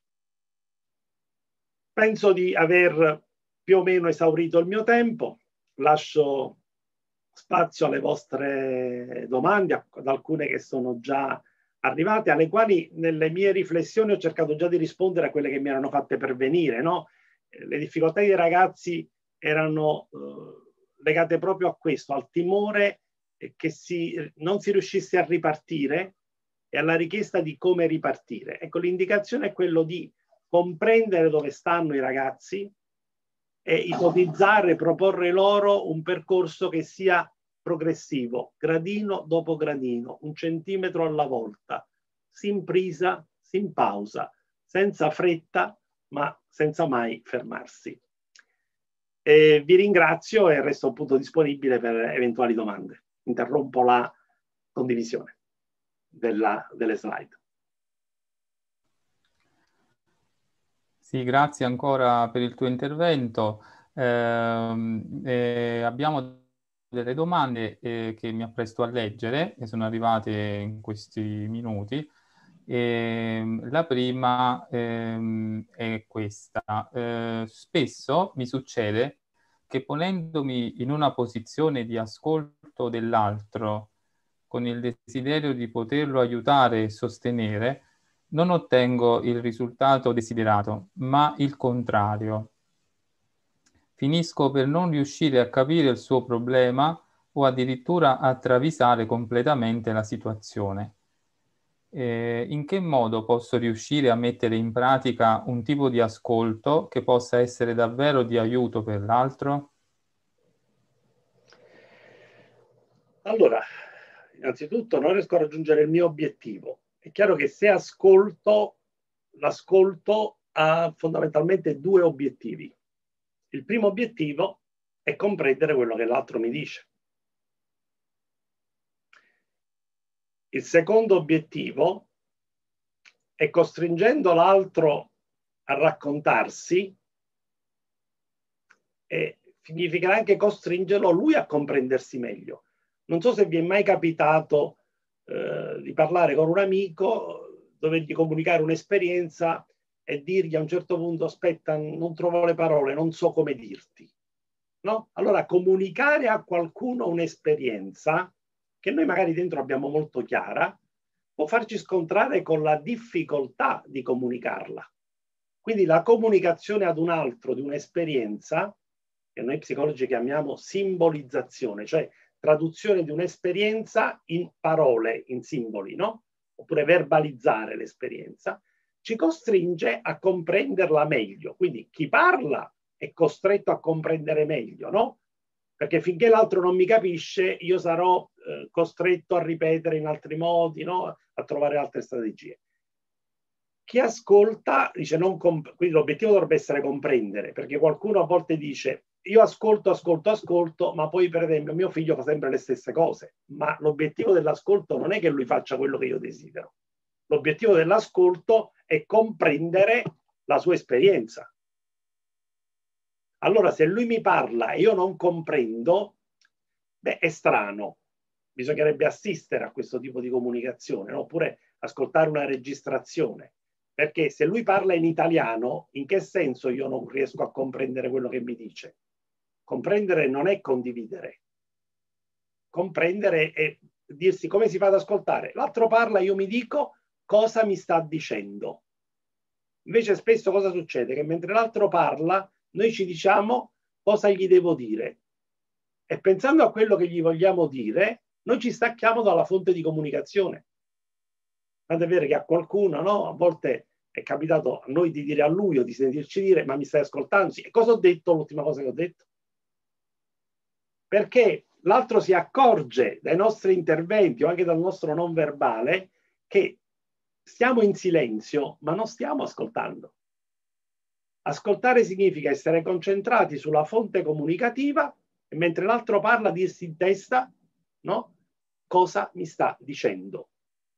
Penso di aver più o meno esaurito il mio tempo. Lascio spazio alle vostre domande, ad alcune che sono già arrivate, alle quali nelle mie riflessioni ho cercato già di rispondere a quelle che mi erano fatte pervenire, no? Le difficoltà dei ragazzi erano eh, legate proprio a questo, al timore che si, non si riuscisse a ripartire e alla richiesta di come ripartire. Ecco, l'indicazione è quello di comprendere dove stanno i ragazzi e ipotizzare, proporre loro un percorso che sia progressivo, gradino dopo gradino, un centimetro alla volta, sin prisa, sin pausa, senza fretta, ma senza mai fermarsi. E vi ringrazio e resto appunto disponibile per eventuali domande. Interrompo la condivisione della, delle slide. Sì, grazie ancora per il tuo intervento. Eh, eh, abbiamo delle domande eh, che mi appresto a leggere, che sono arrivate in questi minuti. E la prima ehm, è questa. Eh, spesso mi succede che ponendomi in una posizione di ascolto dell'altro, con il desiderio di poterlo aiutare e sostenere, non ottengo il risultato desiderato, ma il contrario. Finisco per non riuscire a capire il suo problema o addirittura a travisare completamente la situazione. Eh, in che modo posso riuscire a mettere in pratica un tipo di ascolto che possa essere davvero di aiuto per l'altro? Allora, innanzitutto non riesco a raggiungere il mio obiettivo. È chiaro che se ascolto, l'ascolto ha fondamentalmente due obiettivi. Il primo obiettivo è comprendere quello che l'altro mi dice. Il secondo obiettivo è, costringendo l'altro a raccontarsi, e significa anche costringerlo lui a comprendersi meglio. Non so se vi è mai capitato eh, di parlare con un amico, dovergli comunicare un'esperienza e dirgli a un certo punto: aspetta, non trovo le parole, non so come dirti. No? Allora, comunicare a qualcuno un'esperienza che noi magari dentro abbiamo molto chiara può farci scontrare con la difficoltà di comunicarla. Quindi la comunicazione ad un altro di un'esperienza, che noi psicologi chiamiamo simbolizzazione, cioè traduzione di un'esperienza in parole, in simboli, no? Oppure verbalizzare l'esperienza, ci costringe a comprenderla meglio. Quindi chi parla è costretto a comprendere meglio, no? Perché finché l'altro non mi capisce, io sarò eh, costretto a ripetere in altri modi, no? A trovare altre strategie. Chi ascolta dice non comp- quindi l'obiettivo dovrebbe essere comprendere, perché qualcuno a volte dice: io ascolto, ascolto, ascolto, ma poi per esempio mio figlio fa sempre le stesse cose. Ma l'obiettivo dell'ascolto non è che lui faccia quello che io desidero. L'obiettivo dell'ascolto è comprendere la sua esperienza. Allora, se lui mi parla e io non comprendo, beh, è strano. Bisognerebbe assistere a questo tipo di comunicazione, no? Oppure ascoltare una registrazione. Perché se lui parla in italiano, in che senso io non riesco a comprendere quello che mi dice? Comprendere non è condividere. Comprendere è dirsi come si fa ad ascoltare. L'altro parla, io mi dico cosa mi sta dicendo. Invece spesso cosa succede? Che mentre l'altro parla, noi ci diciamo cosa gli devo dire. E pensando a quello che gli vogliamo dire, noi ci stacchiamo dalla fonte di comunicazione. Tant'è vero che a qualcuno, no? A volte è capitato a noi di dire a lui o di sentirci dire: ma mi stai ascoltando? Sì. E cosa ho detto? L'ultima cosa che ho detto? Perché l'altro si accorge dai nostri interventi o anche dal nostro non verbale che stiamo in silenzio, ma non stiamo ascoltando. Ascoltare significa essere concentrati sulla fonte comunicativa e mentre l'altro parla dirsi in testa, no? Cosa mi sta dicendo?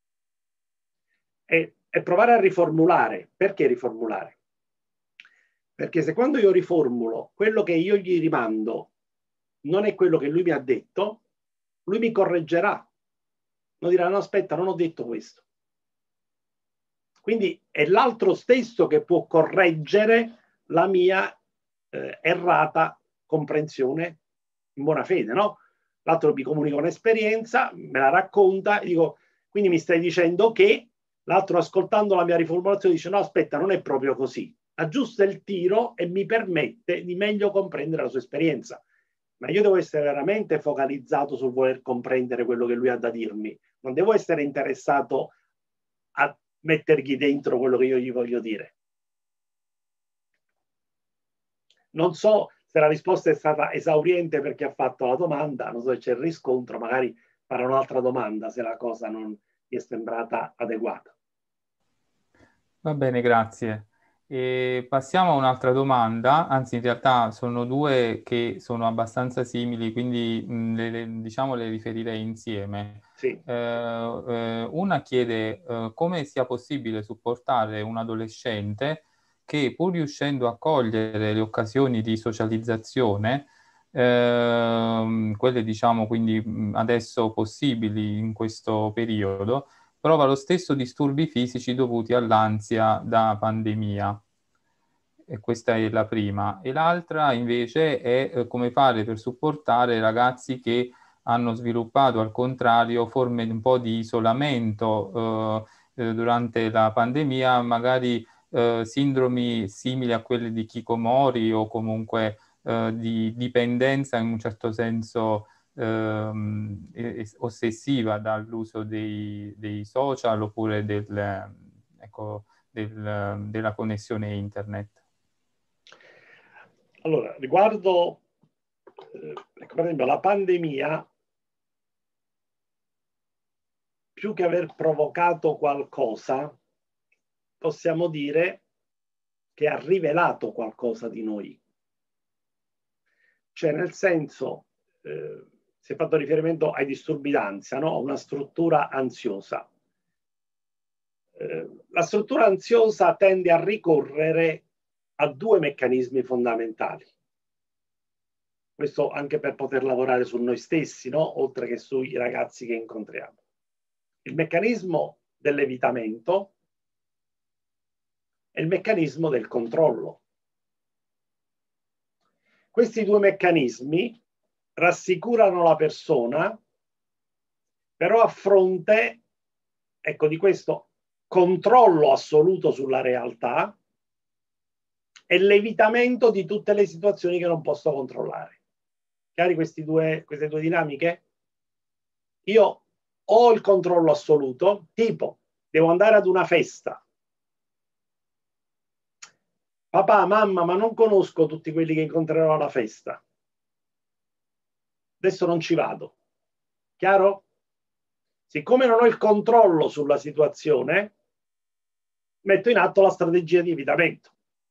E, e provare a riformulare. Perché riformulare? Perché se quando io riformulo quello che io gli rimando non è quello che lui mi ha detto, lui mi correggerà. Non dirà: no, aspetta, non ho detto questo. Quindi è l'altro stesso che può correggere la mia eh, errata comprensione in buona fede, no? L'altro mi comunica un'esperienza, me la racconta e dico: Quindi mi stai dicendo che l'altro, ascoltando la mia riformulazione, dice no, aspetta, non è proprio così. Aggiusta il tiro e mi permette di meglio comprendere la sua esperienza. Ma io devo essere veramente focalizzato sul voler comprendere quello che lui ha da dirmi. Non devo essere interessato a mettergli dentro quello che io gli voglio dire. Non so se la risposta è stata esauriente perché ha fatto la domanda, non so se c'è il riscontro, magari farò un'altra domanda se la cosa non mi è sembrata adeguata. Va bene, grazie. E passiamo a un'altra domanda, anzi in realtà sono due che sono abbastanza simili, quindi mh, le, le, diciamo le riferirei insieme. Sì. Eh, eh, una chiede eh, come sia possibile supportare un adolescente che, pur riuscendo a cogliere le occasioni di socializzazione, ehm, quelle diciamo quindi mh, adesso possibili in questo periodo, prova lo stesso disturbi fisici dovuti all'ansia da pandemia. E questa è la prima. E l'altra invece è eh, come fare per supportare ragazzi che hanno sviluppato al contrario forme un po' di isolamento eh, eh, durante la pandemia, magari eh, sindromi simili a quelle di Hikikomori o comunque eh, di dipendenza in un certo senso ehm, ossessiva dall'uso dei, dei social oppure del, ecco, del, della connessione internet. Allora, riguardo eh, ecco, per esempio la pandemia, più che aver provocato qualcosa, possiamo dire che ha rivelato qualcosa di noi. Cioè, nel senso, eh, si è fatto riferimento ai disturbi d'ansia, no? Una struttura ansiosa. Eh, la struttura ansiosa tende a ricorrere a due meccanismi fondamentali. Questo anche per poter lavorare su noi stessi, no? Oltre che sui ragazzi che incontriamo. Il meccanismo dell'evitamento e il meccanismo del controllo. Questi due meccanismi rassicurano la persona, però a fronte, ecco, di questo controllo assoluto sulla realtà e l'evitamento di tutte le situazioni che non posso controllare. Chiari questi due, queste due dinamiche? Io ho il controllo assoluto, tipo, devo andare ad una festa. Papà, mamma, ma non conosco tutti quelli che incontrerò alla festa. Adesso non ci vado. Chiaro? Siccome non ho il controllo sulla situazione, metto in atto la strategia di evitamento.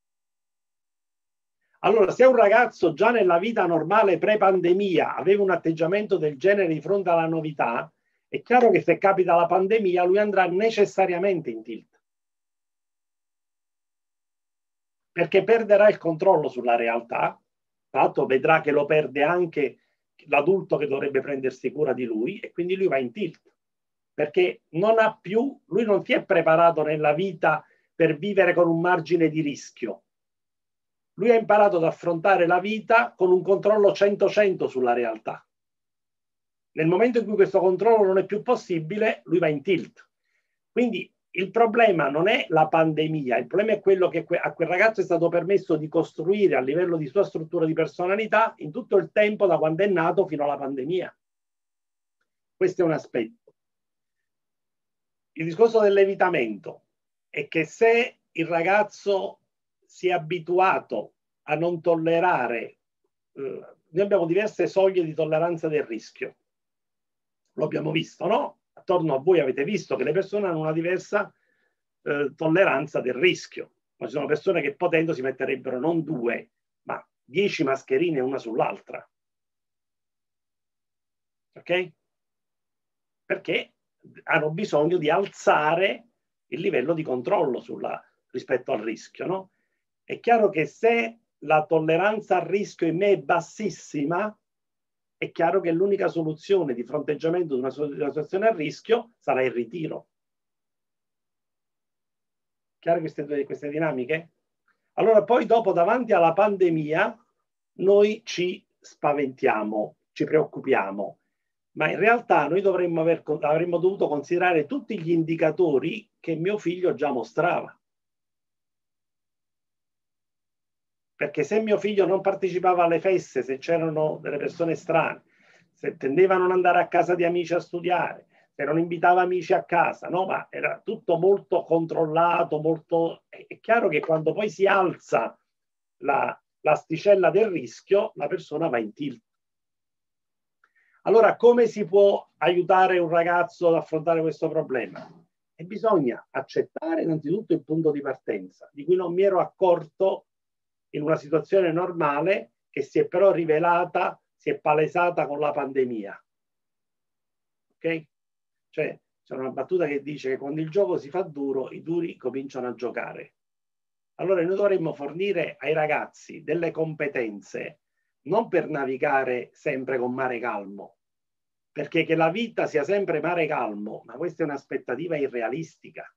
Allora, se un ragazzo già nella vita normale pre-pandemia aveva un atteggiamento del genere di fronte alla novità, è chiaro che se capita la pandemia lui andrà necessariamente in tilt. Perché perderà il controllo sulla realtà, tra l'altro vedrà che lo perde anche l'adulto che dovrebbe prendersi cura di lui e quindi lui va in tilt. Perché non ha più, lui non si è preparato nella vita per vivere con un margine di rischio. Lui ha imparato ad affrontare la vita con un controllo cento cento sulla realtà. Nel momento in cui questo controllo non è più possibile, lui va in tilt. Quindi il problema non è la pandemia, il problema è quello che a quel ragazzo è stato permesso di costruire a livello di sua struttura di personalità in tutto il tempo da quando è nato fino alla pandemia. Questo è un aspetto. Il discorso dell'evitamento è che se il ragazzo si è abituato a non tollerare, eh, noi abbiamo diverse soglie di tolleranza del rischio. Lo abbiamo visto, no? Attorno a voi avete visto che le persone hanno una diversa eh, tolleranza del rischio. Ma ci sono persone che potendo si metterebbero non due, ma dieci mascherine una sull'altra. Ok? Perché hanno bisogno di alzare il livello di controllo sulla, rispetto al rischio, no? È chiaro che se la tolleranza al rischio in me è bassissima, è chiaro che l'unica soluzione di fronteggiamento di una, di una situazione a rischio sarà il ritiro. Chiaro queste, due, queste dinamiche? Allora poi dopo, davanti alla pandemia, noi ci spaventiamo, ci preoccupiamo. ma in realtà noi dovremmo aver, avremmo dovuto considerare tutti gli indicatori che mio figlio già mostrava. Perché se mio figlio non partecipava alle feste, se c'erano delle persone strane, se tendeva a non andare a casa di amici a studiare, se non invitava amici a casa, no? Ma era tutto molto controllato, molto... È chiaro che quando poi si alza la, l'asticella del rischio, la persona va in tilt. Allora, come si può aiutare un ragazzo ad affrontare questo problema? E bisogna accettare innanzitutto il punto di partenza, di cui non mi ero accorto in una situazione normale, che si è però rivelata, si è palesata con la pandemia. Ok? Cioè, c'è una battuta che dice che quando il gioco si fa duro, i duri cominciano a giocare. Allora noi dovremmo fornire ai ragazzi delle competenze non per navigare sempre con mare calmo, perché che la vita sia sempre mare calmo, ma questa è un'aspettativa irrealistica.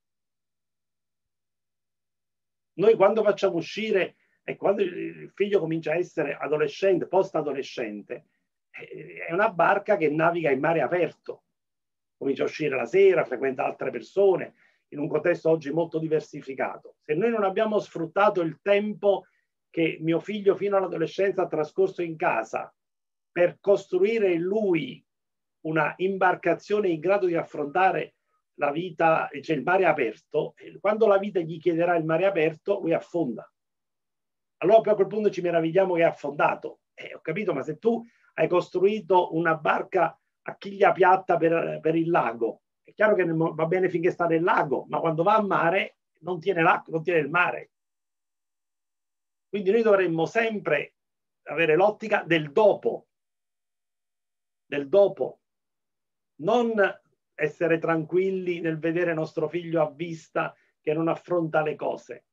Noi quando facciamo uscire e quando il figlio comincia a essere adolescente, post-adolescente, è una barca che naviga in mare aperto. Comincia a uscire la sera, frequenta altre persone, in un contesto oggi molto diversificato. Se noi non abbiamo sfruttato il tempo che mio figlio fino all'adolescenza ha trascorso in casa per costruire in lui una imbarcazione in grado di affrontare la vita, cioè il mare aperto, quando la vita gli chiederà il mare aperto, lui affonda. Allora poi a quel punto ci meravigliamo che è affondato. Eh, ho capito, ma se tu hai costruito una barca a chiglia piatta per, per il lago, è chiaro che va bene finché sta nel lago, ma quando va a mare non tiene l'acqua, non tiene il mare. Quindi noi dovremmo sempre avere l'ottica del dopo, del dopo, non essere tranquilli nel vedere nostro figlio a vista che non affronta le cose.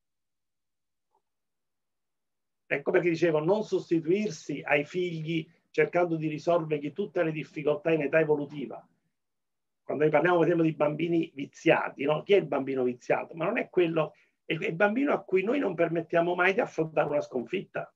Ecco perché dicevo, non sostituirsi ai figli cercando di risolvergli tutte le difficoltà in età evolutiva. Quando noi parliamo per esempio di bambini viziati, no? Chi è il bambino viziato? Ma non è quello, è il bambino a cui noi non permettiamo mai di affrontare una sconfitta.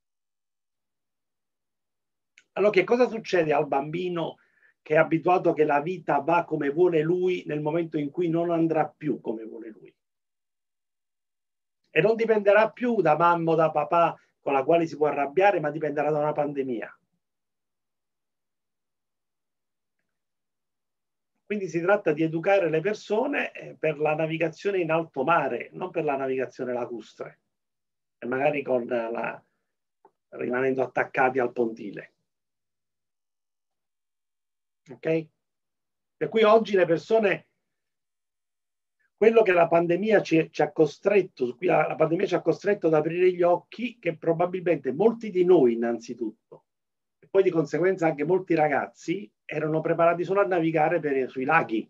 Allora che cosa succede al bambino che è abituato che la vita va come vuole lui nel momento in cui non andrà più come vuole lui? E non dipenderà più da mamma o da papà con la quale si può arrabbiare, ma dipenderà da una pandemia. Quindi si tratta di educare le persone per la navigazione in alto mare, non per la navigazione lacustre, e magari con la, rimanendo attaccati al pontile. Ok? Per cui oggi le persone, quello che la pandemia ci, ci ha costretto, su cui la, la pandemia ci ha costretto ad aprire gli occhi, che probabilmente molti di noi innanzitutto, e poi di conseguenza anche molti ragazzi, erano preparati solo a navigare per, sui laghi.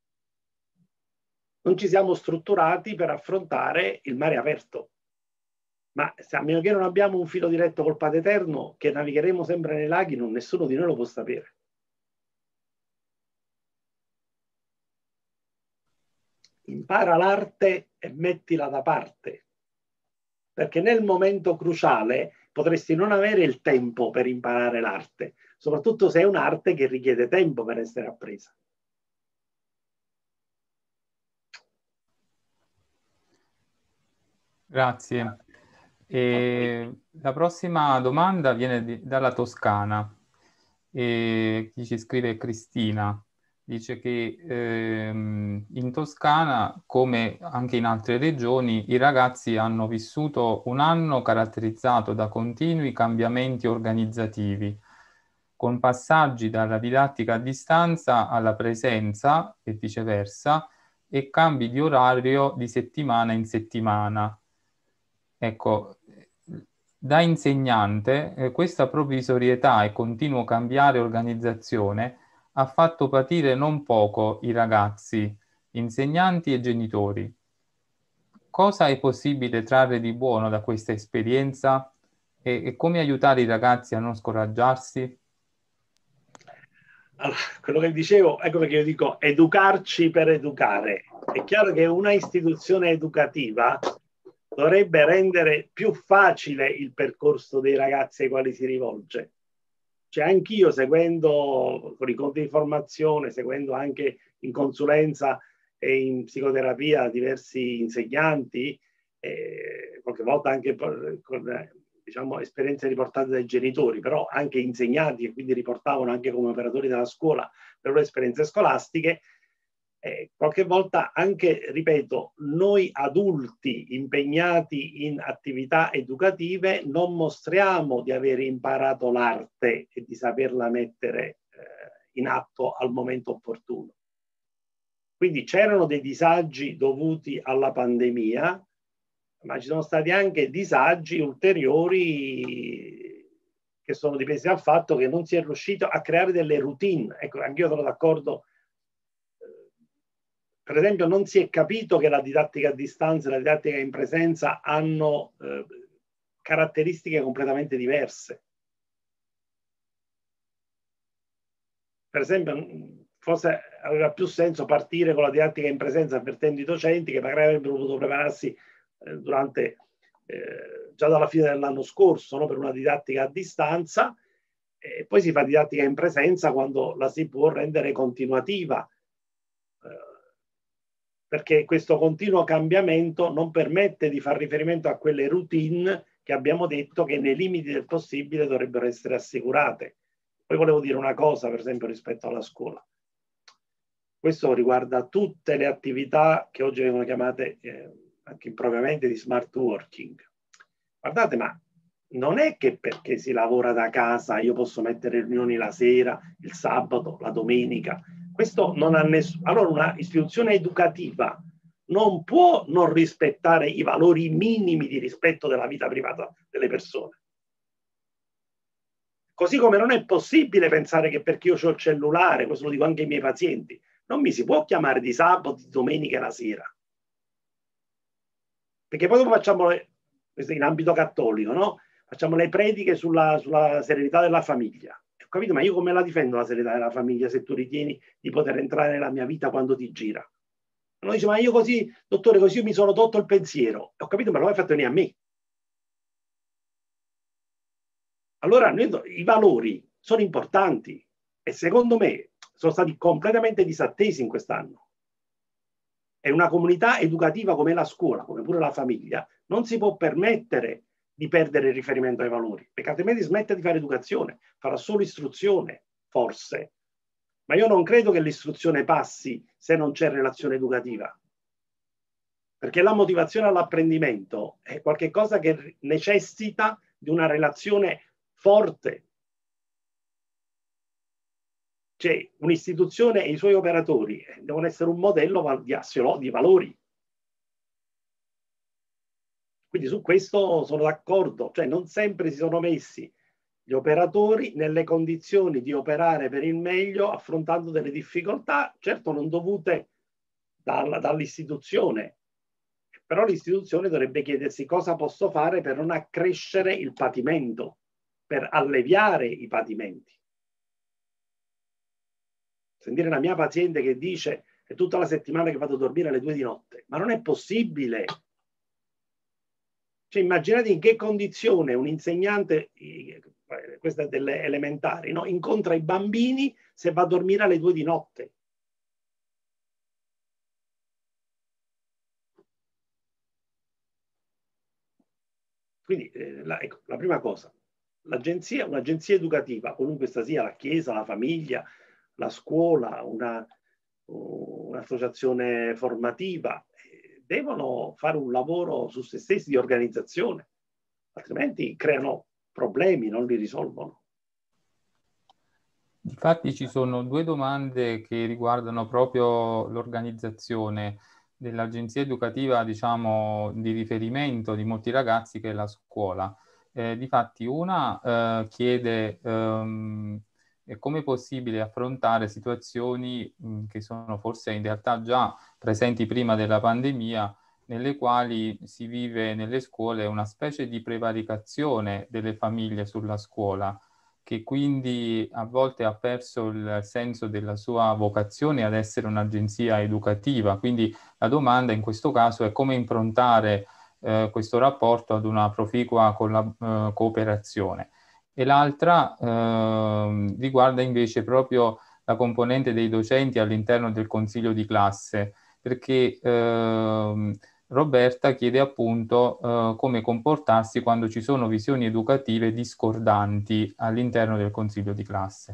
Non ci siamo strutturati per affrontare il mare aperto. Ma se, a meno che non abbiamo un filo diretto col Padre Eterno, che navigheremo sempre nei laghi, non, nessuno di noi lo può sapere. Impara l'arte e mettila da parte, perché nel momento cruciale potresti non avere il tempo per imparare l'arte, soprattutto se è un'arte che richiede tempo per essere appresa. Grazie. E la prossima domanda viene di, dalla Toscana. E chi ci scrive è Cristina. Dice che ehm, in Toscana, come anche in altre regioni, i ragazzi hanno vissuto un anno caratterizzato da continui cambiamenti organizzativi, con passaggi dalla didattica a distanza alla presenza e viceversa, e cambi di orario di settimana in settimana. Ecco, da insegnante, eh, questa provvisorietà e continuo cambiare organizzazione ha fatto patire non poco i ragazzi, insegnanti e genitori. Cosa è possibile trarre di buono da questa esperienza e, e come aiutare i ragazzi a non scoraggiarsi? Allora, quello che dicevo, ecco perché io dico educarci per educare. È chiaro che una istituzione educativa dovrebbe rendere più facile il percorso dei ragazzi ai quali si rivolge. Cioè anch'io seguendo con i conti di formazione, seguendo anche in consulenza e in psicoterapia diversi insegnanti, eh, qualche volta anche con diciamo, esperienze riportate dai genitori, però anche insegnanti che quindi riportavano anche come operatori della scuola le loro esperienze scolastiche, eh, qualche volta anche, ripeto, noi adulti impegnati in attività educative non mostriamo di aver imparato l'arte e di saperla mettere eh, in atto al momento opportuno. Quindi c'erano dei disagi dovuti alla pandemia, ma ci sono stati anche disagi ulteriori che sono dipesi dal fatto che non si è riuscito a creare delle routine. Ecco, anch'io sono d'accordo. Per esempio, non si è capito che la didattica a distanza e la didattica in presenza hanno eh, caratteristiche completamente diverse. Per esempio, forse aveva più senso partire con la didattica in presenza avvertendo i docenti che magari avrebbero potuto prepararsi eh, durante, eh, già dalla fine dell'anno scorso, no? Per una didattica a distanza, e poi si fa didattica in presenza quando la si può rendere continuativa. Eh, perché questo continuo cambiamento non permette di far riferimento a quelle routine che abbiamo detto che nei limiti del possibile dovrebbero essere assicurate. Poi volevo dire una cosa, per esempio, rispetto alla scuola. Questo riguarda tutte le attività che oggi vengono chiamate eh, anche impropriamente di smart working. Guardate, ma non è che perché si lavora da casa io posso mettere riunioni la sera, il sabato, la domenica. Questo non ha nessuno. Allora una istituzione educativa non può non rispettare i valori minimi di rispetto della vita privata delle persone. Così come non è possibile pensare che perché io ho il cellulare, questo lo dico anche ai miei pazienti, non mi si può chiamare di sabato, di domenica la sera. Perché poi dopo facciamo, questo in ambito cattolico, no? Facciamo le prediche sulla, sulla serenità della famiglia. Ho capito, ma io come la difendo la serenità della famiglia se tu ritieni di poter entrare nella mia vita quando ti gira? Uno dice, ma io così, dottore, così io mi sono tolto il pensiero. Ho capito, ma lo hai fatto venire a me. Allora, noi, i valori sono importanti e secondo me sono stati completamente disattesi in quest'anno. E una comunità educativa come la scuola, come pure la famiglia, non si può permettere di perdere il riferimento ai valori, perché altrimenti smette di fare educazione, farà solo istruzione, forse. Ma io non credo che l'istruzione passi se non c'è relazione educativa. Perché la motivazione all'apprendimento è qualcosa che necessita di una relazione forte. Cioè, un'istituzione e i suoi operatori devono essere un modello di assiolo, di valori. Quindi su questo sono d'accordo, cioè non sempre si sono messi gli operatori nelle condizioni di operare per il meglio affrontando delle difficoltà, certo non dovute dalla, dall'istituzione, però l'istituzione dovrebbe chiedersi cosa posso fare per non accrescere il patimento, per alleviare i patimenti. Sentire la mia paziente che dice è tutta la settimana che vado a dormire alle due di notte, ma non è possibile. Cioè, immaginate in che condizione un insegnante, questa è delle elementari, no? Incontra i bambini se va a dormire alle due di notte. Quindi eh, la, ecco, la prima cosa, l'agenzia, un'agenzia educativa, qualunque essa sia, la chiesa, la famiglia, la scuola, una, un'associazione formativa, devono fare un lavoro su se stessi di organizzazione, altrimenti creano problemi, non li risolvono. Infatti ci sono due domande che riguardano proprio l'organizzazione dell'agenzia educativa, diciamo, di riferimento di molti ragazzi, che è la scuola. Eh, difatti una eh, chiede ehm, come è possibile affrontare situazioni mh, che sono forse in realtà già presenti prima della pandemia, nelle quali si vive nelle scuole una specie di prevaricazione delle famiglie sulla scuola, che quindi a volte ha perso il senso della sua vocazione ad essere un'agenzia educativa. Quindi la domanda in questo caso è come improntare eh, questo rapporto ad una proficua collab- eh, cooperazione. e l'altra eh, riguarda invece proprio la componente dei docenti all'interno del consiglio di classe, perché eh, Roberta chiede appunto eh, come comportarsi quando ci sono visioni educative discordanti all'interno del consiglio di classe.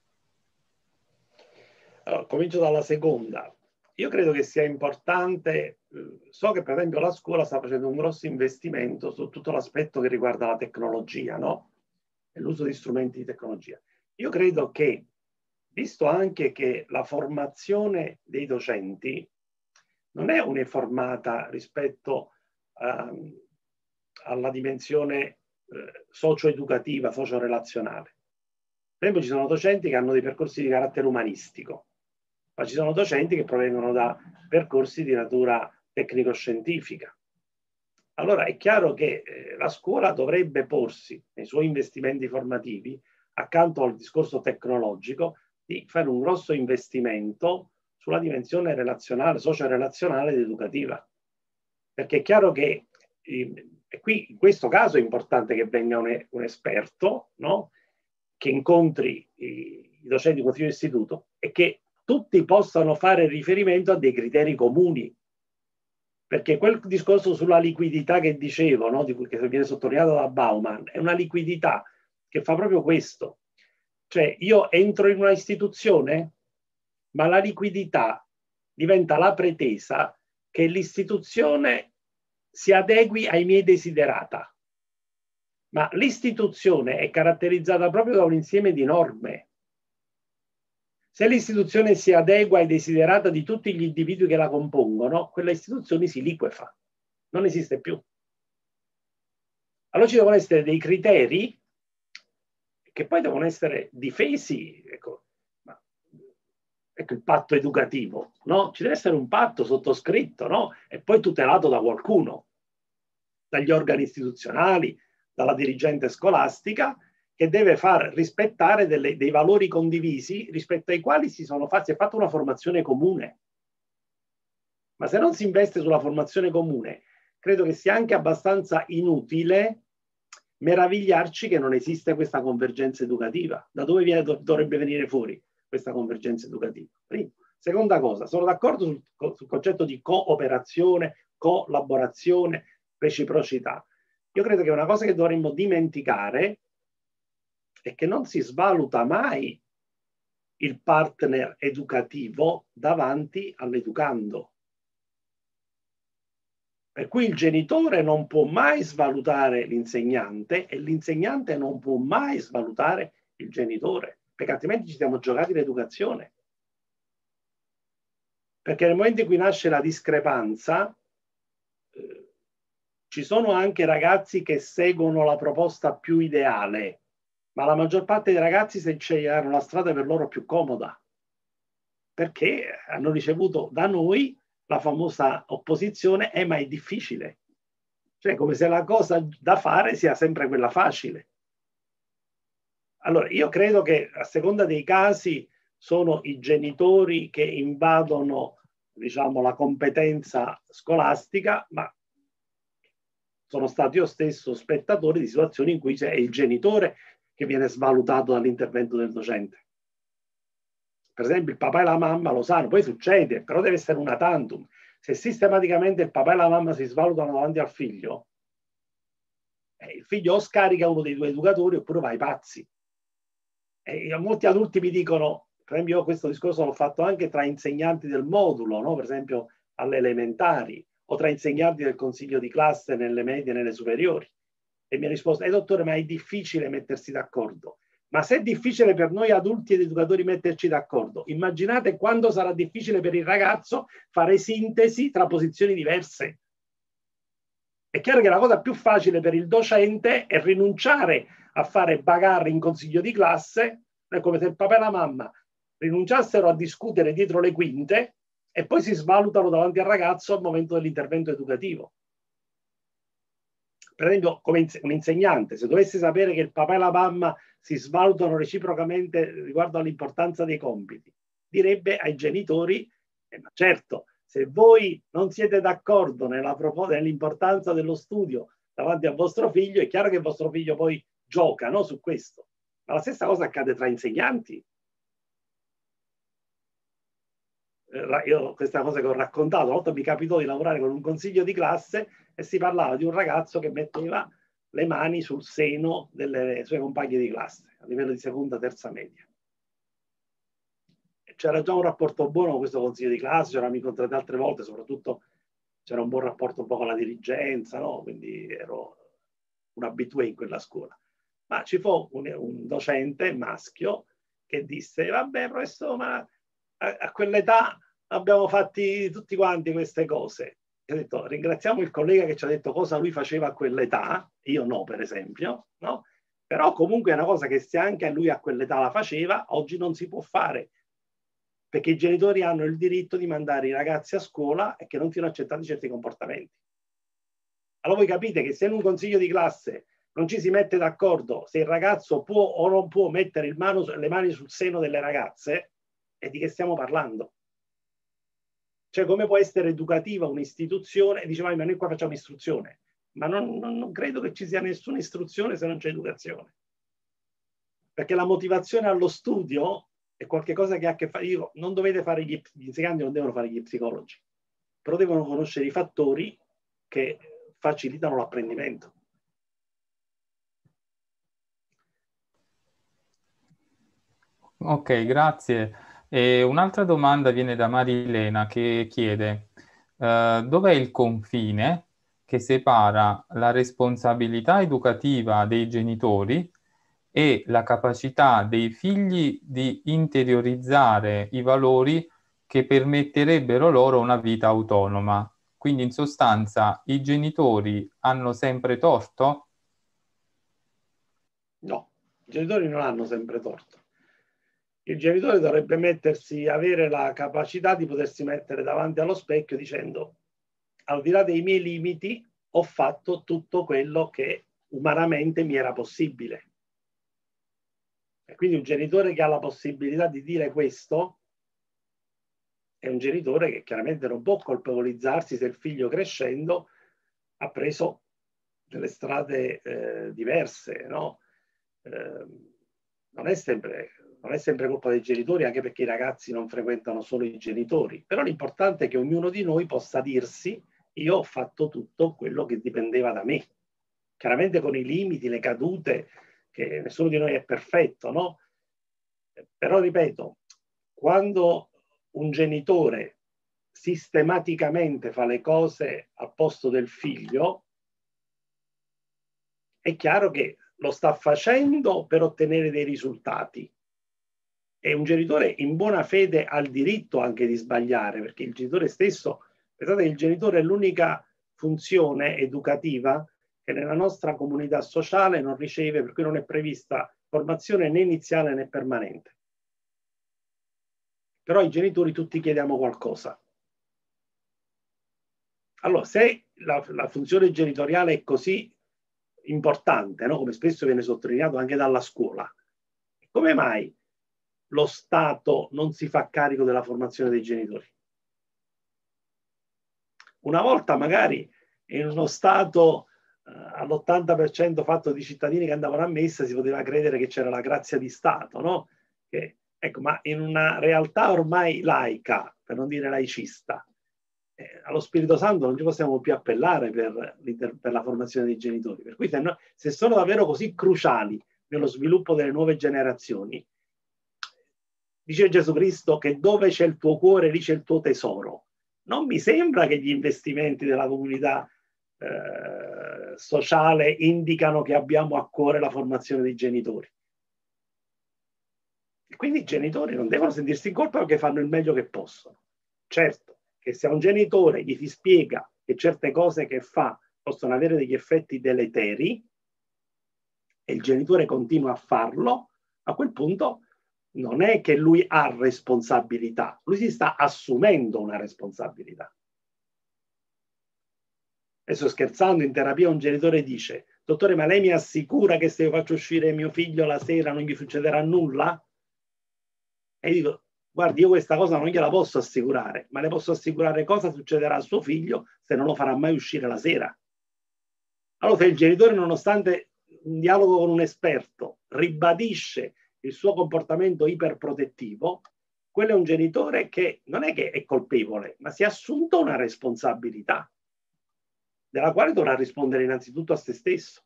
Allora, comincio dalla seconda. Io credo che sia importante, so che per esempio la scuola sta facendo un grosso investimento su tutto l'aspetto che riguarda la tecnologia, no? E l'uso di strumenti di tecnologia. Io credo che, visto anche che la formazione dei docenti non è uniformata rispetto um, alla dimensione eh, socio-educativa, socio-relazionale. Per esempio ci sono docenti che hanno dei percorsi di carattere umanistico, ma ci sono docenti che provengono da percorsi di natura tecnico-scientifica. Allora è chiaro che eh, la scuola dovrebbe porsi nei suoi investimenti formativi, accanto al discorso tecnologico, di fare un grosso investimento sulla dimensione relazionale, socio-relazionale ed educativa. Perché è chiaro che, eh, e qui in questo caso è importante che venga un, un esperto, no? Che incontri i, i docenti di consiglio d'istituto e che tutti possano fare riferimento a dei criteri comuni. Perché quel discorso sulla liquidità che dicevo, no? Di cui, che viene sottolineato da Bauman, è una liquidità che fa proprio questo. Cioè io entro in una istituzione, ma la liquidità diventa la pretesa che l'istituzione si adegui ai miei desiderata. Ma l'istituzione è caratterizzata proprio da un insieme di norme. Se l'istituzione si adegua ai desiderata di tutti gli individui che la compongono, quella istituzione si liquefa, non esiste più. Allora ci devono essere dei criteri che poi devono essere difesi. Ecco, ma, ecco il patto educativo, no? Ci deve essere un patto sottoscritto, no? E poi tutelato da qualcuno, dagli organi istituzionali, dalla dirigente scolastica, che deve far rispettare delle, dei valori condivisi rispetto ai quali si, sono fatti, si è fatta una formazione comune. Ma se non si investe sulla formazione comune, credo che sia anche abbastanza inutile meravigliarci che non esiste questa convergenza educativa. Da dove viene, dovrebbe venire fuori questa convergenza educativa? Primo. Seconda cosa, sono d'accordo sul, sul concetto di cooperazione, collaborazione, reciprocità. Io credo che una cosa che dovremmo dimenticare è che non si svaluta mai il partner educativo davanti all'educando. Per cui il genitore non può mai svalutare l'insegnante e l'insegnante non può mai svalutare il genitore, perché altrimenti ci siamo giocati l'educazione. Perché nel momento in cui nasce la discrepanza, eh, ci sono anche ragazzi che seguono la proposta più ideale, ma la maggior parte dei ragazzi se sceglieranno la strada per loro più comoda, perché hanno ricevuto da noi la famosa opposizione, eh, ma è difficile. Cioè, come se la cosa da fare sia sempre quella facile. Allora, io credo che a seconda dei casi sono i genitori che invadono, diciamo, la competenza scolastica, ma sono stato io stesso spettatore di situazioni in cui c'è il genitore che viene svalutato dall'intervento del docente. Per esempio il papà e la mamma lo sanno, poi succede, però deve essere una tantum. Se sistematicamente il papà e la mamma si svalutano davanti al figlio, eh, il figlio o scarica uno dei due educatori oppure va ai pazzi. E molti adulti mi dicono, per esempio io questo discorso l'ho fatto anche tra insegnanti del modulo, no? Per esempio alle elementari, o tra insegnanti del consiglio di classe nelle medie e nelle superiori. E mi ha risposto, eh dottore, ma è difficile mettersi d'accordo. Ma se è difficile per noi adulti ed educatori metterci d'accordo, immaginate quando sarà difficile per il ragazzo fare sintesi tra posizioni diverse. È chiaro che la cosa più facile per il docente è rinunciare a fare bagarre in consiglio di classe, è come se il papà e la mamma rinunciassero a discutere dietro le quinte e poi si svalutano davanti al ragazzo al momento dell'intervento educativo. Per esempio, come un insegnante, se dovesse sapere che il papà e la mamma si svalutano reciprocamente riguardo all'importanza dei compiti, direbbe ai genitori, eh, ma certo, se voi non siete d'accordo nell'importanza dello studio davanti al vostro figlio, è chiaro che il vostro figlio poi gioca, no, su questo. Ma la stessa cosa accade tra insegnanti. Io questa cosa che ho raccontato, una volta mi capitò di lavorare con un consiglio di classe e si parlava di un ragazzo che metteva le mani sul seno delle sue compagne di classe a livello di seconda, terza media. C'era già un rapporto buono con questo consiglio di classe, c'eravamo incontrati altre volte, soprattutto c'era un buon rapporto un po' con la dirigenza, no? Quindi ero un abitué in quella scuola. Ma ci fu un, un docente maschio che disse: vabbè professore, ma a, a quell'età abbiamo fatti tutti quanti queste cose. E ho detto: ringraziamo il collega che ci ha detto cosa lui faceva a quell'età, io no per esempio, no? Però comunque è una cosa che se anche lui a quell'età la faceva, oggi non si può fare, perché i genitori hanno il diritto di mandare i ragazzi a scuola e che non siano accettati certi comportamenti. Allora voi capite che se in un consiglio di classe non ci si mette d'accordo se il ragazzo può o non può mettere il mano, le mani sul seno delle ragazze, e di che stiamo parlando? Cioè, come può essere educativa un'istituzione? E diceva: ma noi qua facciamo istruzione. Ma non, non, non credo che ci sia nessuna istruzione se non c'è educazione. Perché la motivazione allo studio è qualcosa che ha a che fare. Io, non dovete fare gli, gli insegnanti non devono fare gli psicologi, però devono conoscere i fattori che facilitano l'apprendimento. Ok, grazie. E un'altra domanda viene da Marilena che chiede: uh, dov'è il confine che separa la responsabilità educativa dei genitori e la capacità dei figli di interiorizzare i valori che permetterebbero loro una vita autonoma? Quindi in sostanza i genitori hanno sempre torto? No, i genitori non hanno sempre torto. Il genitore dovrebbe mettersi, avere la capacità di potersi mettere davanti allo specchio dicendo: al di là dei miei limiti ho fatto tutto quello che umanamente mi era possibile. E quindi un genitore che ha la possibilità di dire questo è un genitore che chiaramente non può colpevolizzarsi se il figlio crescendo ha preso delle strade eh, diverse, no? Eh, non è sempre... Non è sempre colpa dei genitori, anche perché i ragazzi non frequentano solo i genitori. Però l'importante è che ognuno di noi possa dirsi: io ho fatto tutto quello che dipendeva da me. Chiaramente con i limiti, le cadute, che nessuno di noi è perfetto, no? Però ripeto, quando un genitore sistematicamente fa le cose al posto del figlio, è chiaro che lo sta facendo per ottenere dei risultati. E un genitore in buona fede ha il diritto anche di sbagliare, perché il genitore stesso, pensate che il genitore è l'unica funzione educativa che nella nostra comunità sociale non riceve, per cui non è prevista formazione né iniziale né permanente. Però ai genitori tutti chiediamo qualcosa. Allora, se la, la funzione genitoriale è così importante, no? Come spesso viene sottolineato anche dalla scuola, come mai lo Stato non si fa carico della formazione dei genitori? Una volta magari in uno Stato eh, all'ottanta per cento fatto di cittadini che andavano a messa si poteva credere che c'era la grazia di Stato, no? Che, ecco, ma in una realtà ormai laica, per non dire laicista, eh, allo Spirito Santo non ci possiamo più appellare per, per la formazione dei genitori. Per cui se, no, se sono davvero così cruciali nello sviluppo delle nuove generazioni, dice Gesù Cristo che dove c'è il tuo cuore lì c'è il tuo tesoro. Non mi sembra che gli investimenti della comunità eh, sociale indicano che abbiamo a cuore la formazione dei genitori. E quindi i genitori non devono sentirsi in colpa perché fanno il meglio che possono. Certo che se a un genitore gli si spiega che certe cose che fa possono avere degli effetti deleteri e il genitore continua a farlo, a quel punto non è che lui ha responsabilità, lui si sta assumendo una responsabilità. Adesso scherzando, in terapia un genitore dice: dottore, ma lei mi assicura che se io faccio uscire mio figlio la sera non gli succederà nulla? E dico: guardi, io questa cosa non gliela posso assicurare, ma le posso assicurare cosa succederà a suo figlio se non lo farà mai uscire la sera. Allora se il genitore, nonostante un dialogo con un esperto ribadisce il suo comportamento iperprotettivo, quello è un genitore che non è che è colpevole, ma si è assunto una responsabilità della quale dovrà rispondere innanzitutto a se stesso.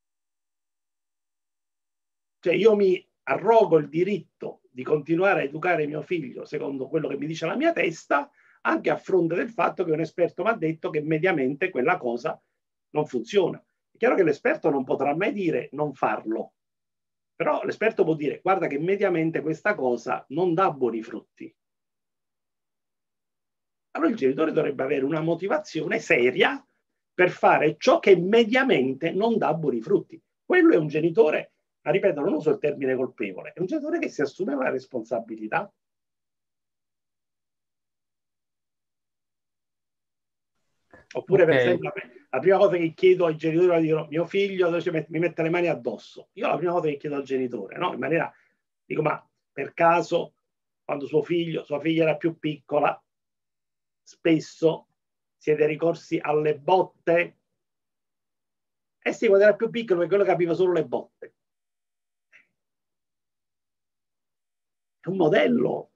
Cioè io mi arrogo il diritto di continuare a educare mio figlio secondo quello che mi dice la mia testa, anche a fronte del fatto che un esperto mi ha detto che mediamente quella cosa non funziona. È chiaro che l'esperto non potrà mai dire non farlo, però l'esperto può dire guarda che mediamente questa cosa non dà buoni frutti. Allora il genitore dovrebbe avere una motivazione seria per fare ciò che mediamente non dà buoni frutti. Quello è un genitore, ma ripeto, non uso il termine colpevole, è un genitore che si assume una responsabilità. Oppure, okay, per esempio, la prima cosa che chiedo ai genitori è dire mio figlio mi mette le mani addosso. Io la prima cosa che chiedo al genitore, no? In maniera, dico, ma per caso, quando suo figlio, sua figlia era più piccola, spesso siete ricorsi alle botte? Eh sì, quando era più piccolo, perché quello capiva solo le botte. È un modello.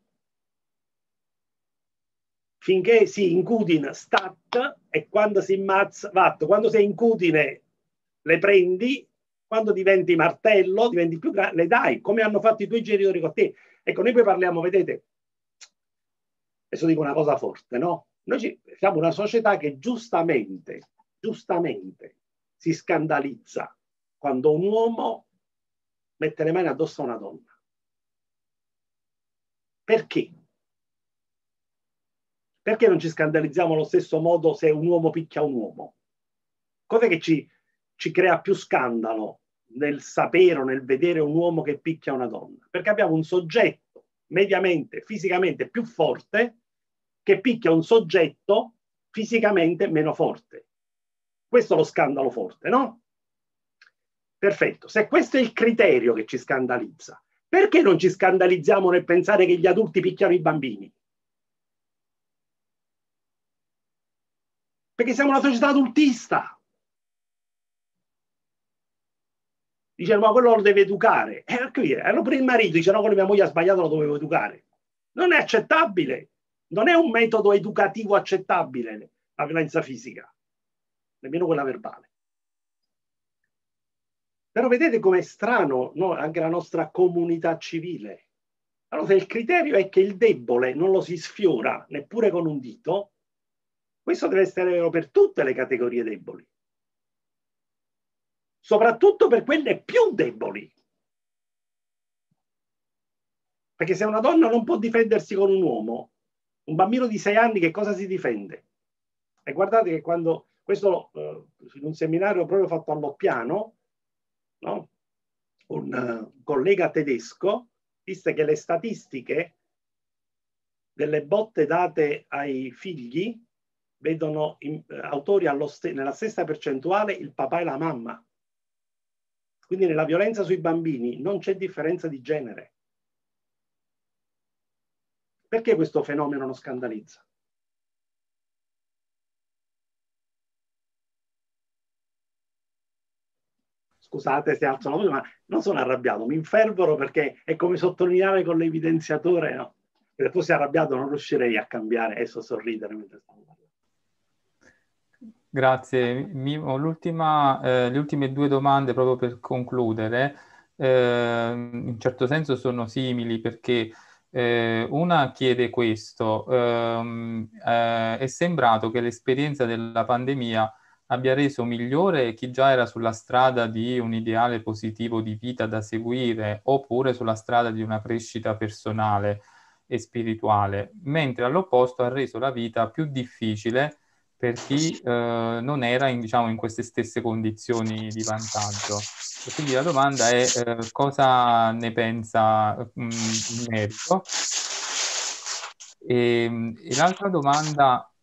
Finché si incudine stat e quando si immazza, vatto, quando sei incudine le prendi, quando diventi martello, diventi più grande, le dai, come hanno fatto i tuoi genitori con te. Ecco, noi poi parliamo, vedete, adesso dico una cosa forte, no? Noi ci, siamo una società che giustamente, giustamente si scandalizza quando un uomo mette le mani addosso a una donna. Perché? Perché non ci scandalizziamo allo stesso modo se un uomo picchia un uomo? Cos'è che ci, ci crea più scandalo nel sapere o nel vedere un uomo che picchia una donna? Perché abbiamo un soggetto mediamente, fisicamente più forte che picchia un soggetto fisicamente meno forte. Questo è lo scandalo forte, no? Perfetto. Se questo è il criterio che ci scandalizza, perché non ci scandalizziamo nel pensare che gli adulti picchiano i bambini? Perché siamo una società adultista. Dice, ma quello lo deve educare. E eh, allora pure il marito dice, no, quello mia moglie ha sbagliato, lo dovevo educare. Non è accettabile. Non è un metodo educativo accettabile la violenza fisica, nemmeno quella verbale. Però vedete com'è strano, no? Anche la nostra comunità civile. Allora, se il criterio è che il debole non lo si sfiora neppure con un dito, questo deve essere vero per tutte le categorie deboli. Soprattutto per quelle più deboli. Perché se una donna non può difendersi con un uomo, un bambino di sei anni che cosa si difende? E guardate che quando, questo eh, in un seminario proprio fatto a Loppiano, no? un uh, collega tedesco disse che le statistiche delle botte date ai figli vedono in, eh, autori allo st- nella stessa percentuale il papà e la mamma. Quindi nella violenza sui bambini non c'è differenza di genere. Perché questo fenomeno non scandalizza? Scusate se alzo la voce, ma non sono arrabbiato, mi infervoro perché è come sottolineare con l'evidenziatore, no? Se fossi arrabbiato non riuscirei a cambiare, adesso sorridere mentre stavo parlando. Grazie. Mimo, l'ultima, eh, le ultime due domande proprio per concludere, eh, in un certo senso sono simili perché eh, una chiede questo, ehm, eh, è sembrato che l'esperienza della pandemia abbia reso migliore chi già era sulla strada di un ideale positivo di vita da seguire oppure sulla strada di una crescita personale e spirituale, mentre all'opposto ha reso la vita più difficile per chi eh, non era in, diciamo, in queste stesse condizioni di vantaggio. E quindi la domanda è eh, cosa ne pensa mh, in merito? E, e l'altra domanda...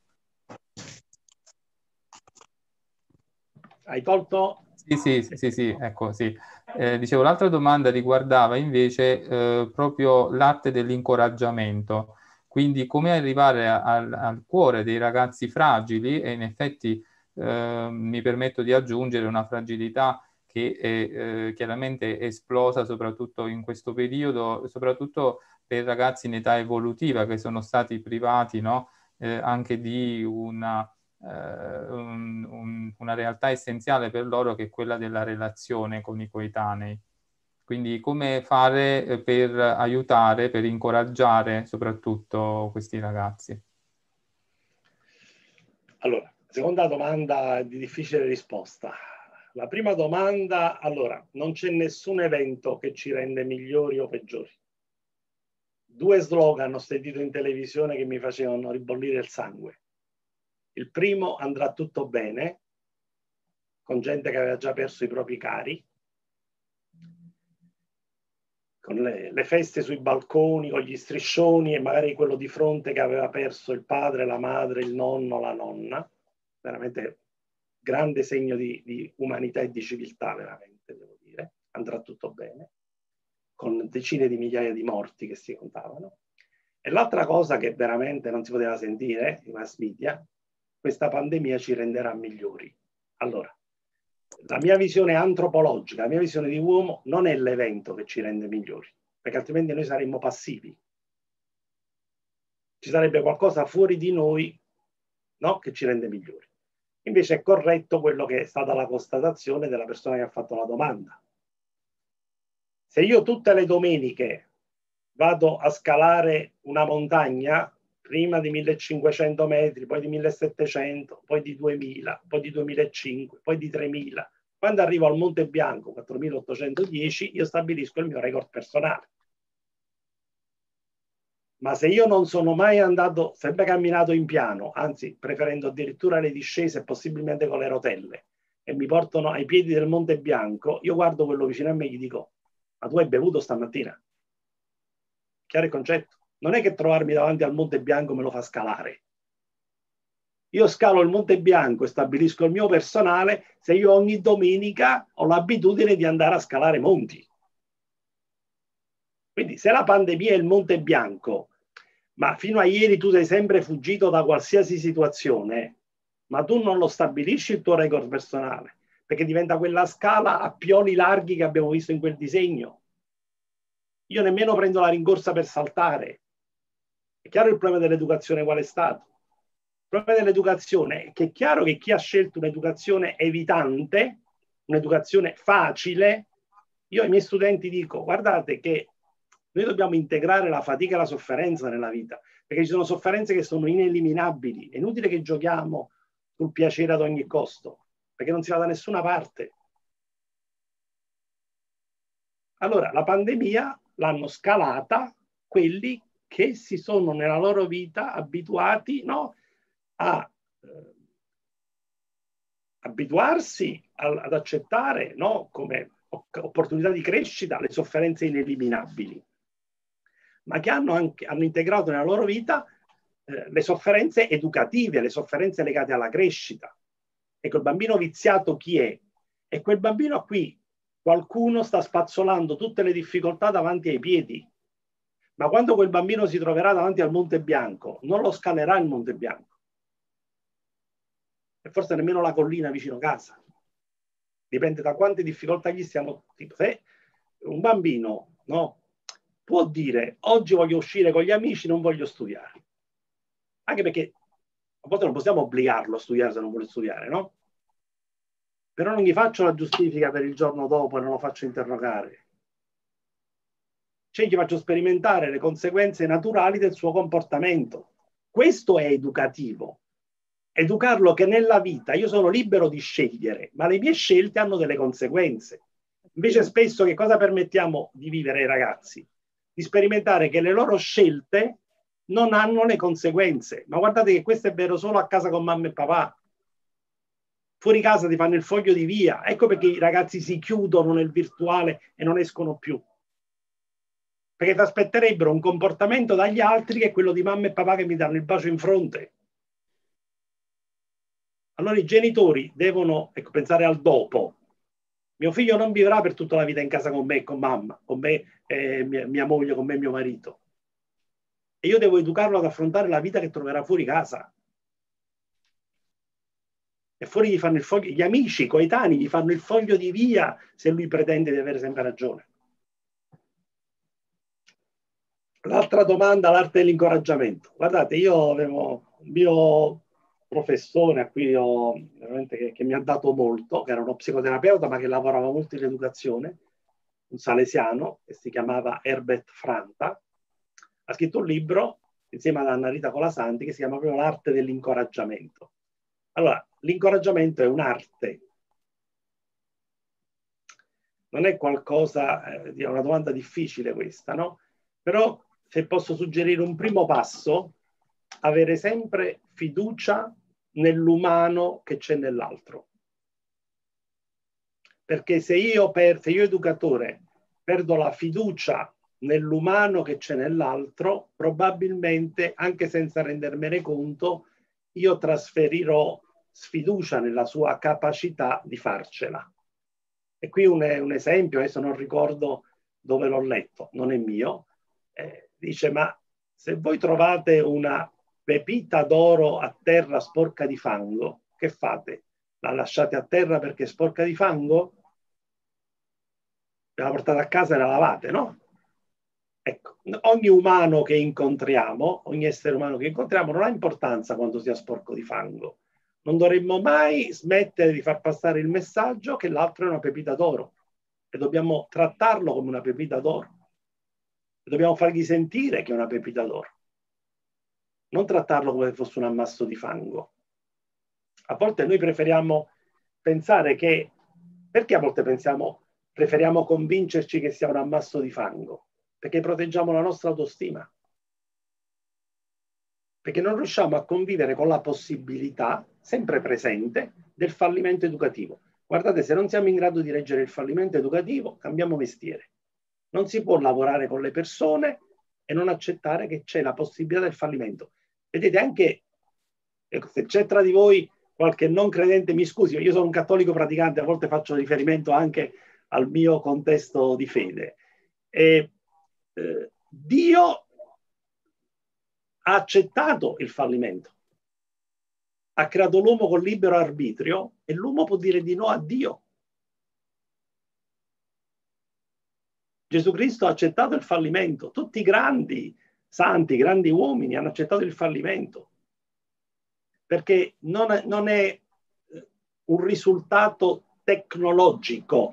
Hai tolto? Sì, sì, sì, sì, sì, ecco, sì. Eh, dicevo, l'altra domanda riguardava invece eh, proprio l'arte dell'incoraggiamento. Quindi come arrivare a, al, al cuore dei ragazzi fragili e in effetti eh, mi permetto di aggiungere una fragilità che che è eh, chiaramente esplosa soprattutto in questo periodo, soprattutto per ragazzi in età evolutiva che sono stati privati, no? eh, anche di una, eh, un, un, una realtà essenziale per loro, che è quella della relazione con i coetanei. Quindi come fare per aiutare, per incoraggiare soprattutto questi ragazzi? Allora, seconda domanda di difficile risposta. La prima domanda, allora, non c'è nessun evento che ci rende migliori o peggiori. Due slogan ho sentito in televisione che mi facevano ribollire il sangue. Il primo: andrà tutto bene, con gente che aveva già perso i propri cari, con le, le feste sui balconi, con gli striscioni, e magari quello di fronte che aveva perso il padre, la madre, il nonno, la nonna. Veramente grande segno di, di umanità e di civiltà, veramente, devo dire. Andrà tutto bene, con decine di migliaia di morti che si contavano. E l'altra cosa che veramente non si poteva sentire, i mass media: questa pandemia ci renderà migliori. Allora, la mia visione antropologica, la mia visione di uomo, non è l'evento che ci rende migliori, perché altrimenti noi saremmo passivi. Ci sarebbe qualcosa fuori di noi, no, che ci rende migliori. Invece è corretto quello che è stata la constatazione della persona che ha fatto la domanda. Se io tutte le domeniche vado a scalare una montagna, prima di millecinquecento metri, poi di millesettecento, poi di duemila, poi di duemilacinque, poi di tremila, quando arrivo al Monte Bianco, quattromilaottocentodieci, io stabilisco il mio record personale. Ma se io non sono mai andato, sempre camminato in piano, anzi preferendo addirittura le discese, possibilmente con le rotelle, e mi portano ai piedi del Monte Bianco, io guardo quello vicino a me e gli dico: ma tu hai bevuto stamattina? Chiaro il concetto? Non è che trovarmi davanti al Monte Bianco me lo fa scalare. Io scalo il Monte Bianco e stabilisco il mio personale se io ogni domenica ho l'abitudine di andare a scalare monti. Quindi se la pandemia è il Monte Bianco, ma fino a ieri tu sei sempre fuggito da qualsiasi situazione, ma tu non lo stabilisci il tuo record personale, perché diventa quella scala a pioli larghi che abbiamo visto in quel disegno. Io nemmeno prendo la rincorsa per saltare. È chiaro il problema dell'educazione qual è stato? Il problema dell'educazione è che è chiaro che chi ha scelto un'educazione evitante, un'educazione facile, io ai miei studenti dico: guardate che noi dobbiamo integrare la fatica e la sofferenza nella vita, perché ci sono sofferenze che sono ineliminabili. È inutile che giochiamo sul piacere ad ogni costo, perché non si va da nessuna parte. Allora, la pandemia l'hanno scalata quelli che si sono nella loro vita abituati, no, a eh, abituarsi a, ad accettare, no, come opportunità di crescita le sofferenze ineliminabili, ma che hanno, anche, hanno integrato nella loro vita eh, le sofferenze educative, le sofferenze legate alla crescita. Ecco, il bambino viziato chi è? È quel bambino a cui qualcuno sta spazzolando tutte le difficoltà davanti ai piedi. Ma quando quel bambino si troverà davanti al Monte Bianco, non lo scalerà il Monte Bianco. E forse nemmeno la collina vicino casa. Dipende da quante difficoltà gli stiamo... Tipo, se un bambino, no, può dire: oggi voglio uscire con gli amici, non voglio studiare. Anche perché a volte non possiamo obbligarlo a studiare se non vuole studiare, no? Però non gli faccio la giustifica per il giorno dopo e non lo faccio interrogare. Cioè gli faccio sperimentare le conseguenze naturali del suo comportamento. Questo è educativo. Educarlo che nella vita io sono libero di scegliere, ma le mie scelte hanno delle conseguenze. Invece spesso che cosa permettiamo di vivere ai ragazzi? Di sperimentare che le loro scelte non hanno le conseguenze. Ma guardate che questo è vero solo a casa con mamma e papà. Fuori casa ti fanno il foglio di via. Ecco perché i ragazzi si chiudono nel virtuale e non escono più. Perché ti aspetterebbero un comportamento dagli altri che è quello di mamma e papà che mi danno il bacio in fronte. Allora i genitori devono, ecco, pensare al dopo. Mio figlio non vivrà per tutta la vita in casa con me, con mamma, con me, eh, mia, mia moglie, con me e mio marito. E io devo educarlo ad affrontare la vita che troverà fuori casa. E fuori gli fanno il foglio, gli amici, i coetanei, gli fanno il foglio di via se lui pretende di avere sempre ragione. L'altra domanda, l'arte dell'incoraggiamento. Guardate, io avevo un mio professore a cui io, veramente che, che mi ha dato molto, che era uno psicoterapeuta ma che lavorava molto in educazione, un salesiano che si chiamava Herbert Franta, ha scritto un libro insieme ad Anna Rita Colasanti che si chiama proprio L'arte dell'incoraggiamento. Allora, l'incoraggiamento è un'arte, non è qualcosa, eh, è una domanda difficile questa, no? Però se posso suggerire un primo passo, avere sempre fiducia nell'umano che c'è nell'altro. Perché se io, per, se io educatore perdo la fiducia nell'umano che c'è nell'altro, probabilmente, anche senza rendermene conto, io trasferirò sfiducia nella sua capacità di farcela. E qui un, un esempio, adesso non ricordo dove l'ho letto, non è mio, eh, dice: ma se voi trovate una pepita d'oro a terra sporca di fango, che fate? La lasciate a terra perché è sporca di fango? La portate a casa e la lavate, no? Ecco, ogni umano che incontriamo, ogni essere umano che incontriamo non ha importanza quando sia sporco di fango. Non dovremmo mai smettere di far passare il messaggio che l'altro è una pepita d'oro e dobbiamo trattarlo come una pepita d'oro. E dobbiamo fargli sentire che è una pepita d'oro. Non trattarlo come se fosse un ammasso di fango. A volte noi preferiamo pensare che, perché a volte pensiamo, preferiamo convincerci che sia un ammasso di fango? Perché proteggiamo la nostra autostima. Perché non riusciamo a convivere con la possibilità, sempre presente, del fallimento educativo. Guardate, se non siamo in grado di reggere il fallimento educativo, cambiamo mestiere. Non si può lavorare con le persone e non accettare che c'è la possibilità del fallimento. Vedete, anche ecco, se c'è tra di voi qualche non credente, mi scusi, io sono un cattolico praticante, a volte faccio riferimento anche al mio contesto di fede. E, eh, Dio ha accettato il fallimento, ha creato l'uomo con libero arbitrio e l'uomo può dire di no a Dio. Gesù Cristo ha accettato il fallimento, tutti i grandi santi, grandi uomini hanno accettato il fallimento, perché non è, non è un risultato tecnologico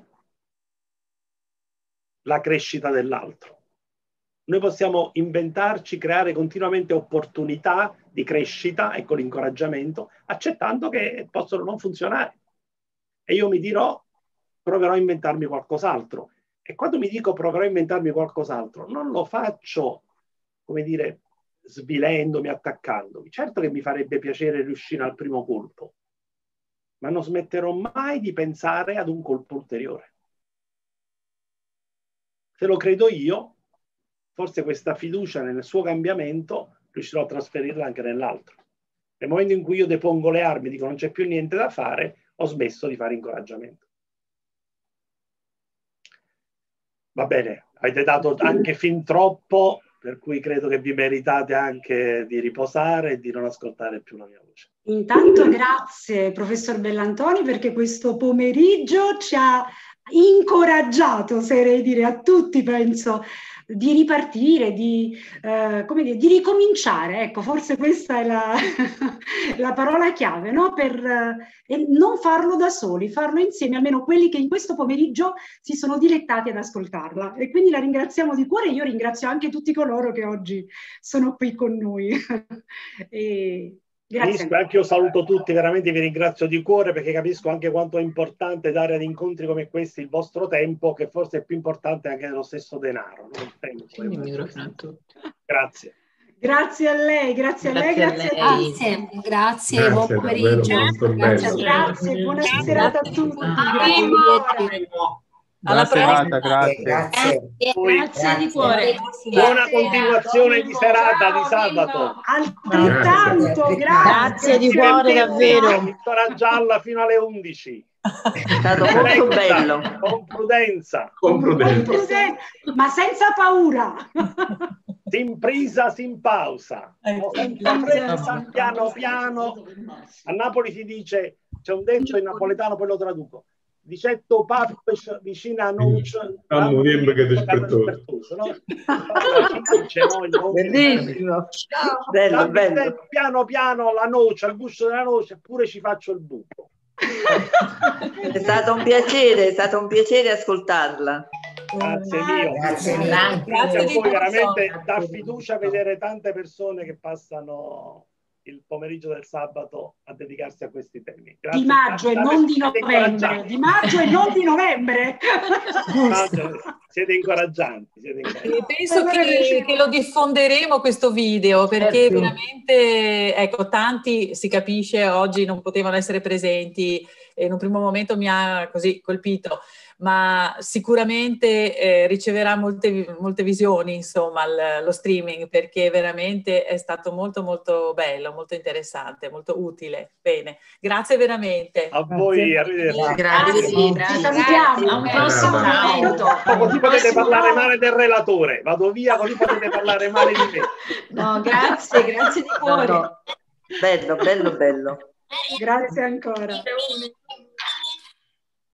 la crescita dell'altro. Noi possiamo inventarci, creare continuamente opportunità di crescita, ecco l'incoraggiamento, accettando che possono non funzionare. E io mi dirò, proverò a inventarmi qualcos'altro. E quando mi dico proverò a inventarmi qualcos'altro, non lo faccio, come dire, svilendomi, attaccandomi. Certo che mi farebbe piacere riuscire al primo colpo, ma non smetterò mai di pensare ad un colpo ulteriore. Se lo credo io, forse questa fiducia nel suo cambiamento riuscirò a trasferirla anche nell'altro. Nel momento in cui io depongo le armi e dico non c'è più niente da fare, ho smesso di fare incoraggiamento. Va bene, avete dato anche fin troppo, per cui credo che vi meritate anche di riposare e di non ascoltare più la mia voce. Intanto grazie professor Bellantoni, perché questo pomeriggio ci ha incoraggiato, oserei dire, a tutti, penso, di ripartire, di, eh, come dire, di ricominciare. Ecco, forse questa è la, la parola chiave, no? Per eh, non farlo da soli, farlo insieme, almeno quelli che in questo pomeriggio si sono dilettati ad ascoltarla. E quindi la ringraziamo di cuore. Io ringrazio anche tutti coloro che oggi sono qui con noi. e, Grazie. Anche io saluto tutti, veramente vi ringrazio di cuore, perché capisco anche quanto è importante dare ad incontri come questi il vostro tempo, che forse è più importante anche dello stesso denaro. No? Il tempo, il microfono a tutti. Grazie. Grazie a lei, grazie, grazie a lei, grazie a lei. Grazie, grazie, grazie buon pomeriggio. Grazie, grazie, buona serata a tutti. Grazie. Alla prossima. Grazie. Grazie. Grazie. Grazie di cuore. Buona continuazione di serata, di sabato. Altrettanto, grazie. Grazie di cuore, davvero. Vittoria gialla fino alle undici. È stato molto bello. Con prudenza. Con prudenza. Con prudenza, ma senza paura. Sin prisa, sin pausa. Senza presa, piano piano. A Napoli si dice c'è un detto in napoletano, poi lo traduco. Dicetto papes vicina a noce, a morire che dispettoso. Bellissimo. Bello, bello. Piano piano la noce, al guscio della noce, eppure ci faccio il buco. È stato un piacere, è stato un piacere ascoltarla. Grazie mio. Grazie, grazie, grazie a voi, tutto. veramente dà fiducia vedere tante persone che passano il pomeriggio del sabato a dedicarsi a questi temi. Grazie. Di maggio e non di novembre. Di maggio e non di novembre. Siete incoraggianti. Siete incoraggianti. Penso che, che lo diffonderemo questo video, perché certo. veramente, ecco, tanti, si capisce, oggi non potevano essere presenti, e in un primo momento mi ha così colpito, ma sicuramente eh, riceverà molte, molte visioni, insomma, l- lo streaming, perché veramente è stato molto molto bello, molto interessante, molto utile. Bene, grazie veramente. A voi, arrivederci. Grazie, grazie. Ci salutiamo. A un prossimo momento. Così potete parlare male del relatore, vado via così potete parlare male di me. No, grazie, grazie di cuore. No, no. Bello, bello, bello. Grazie ancora.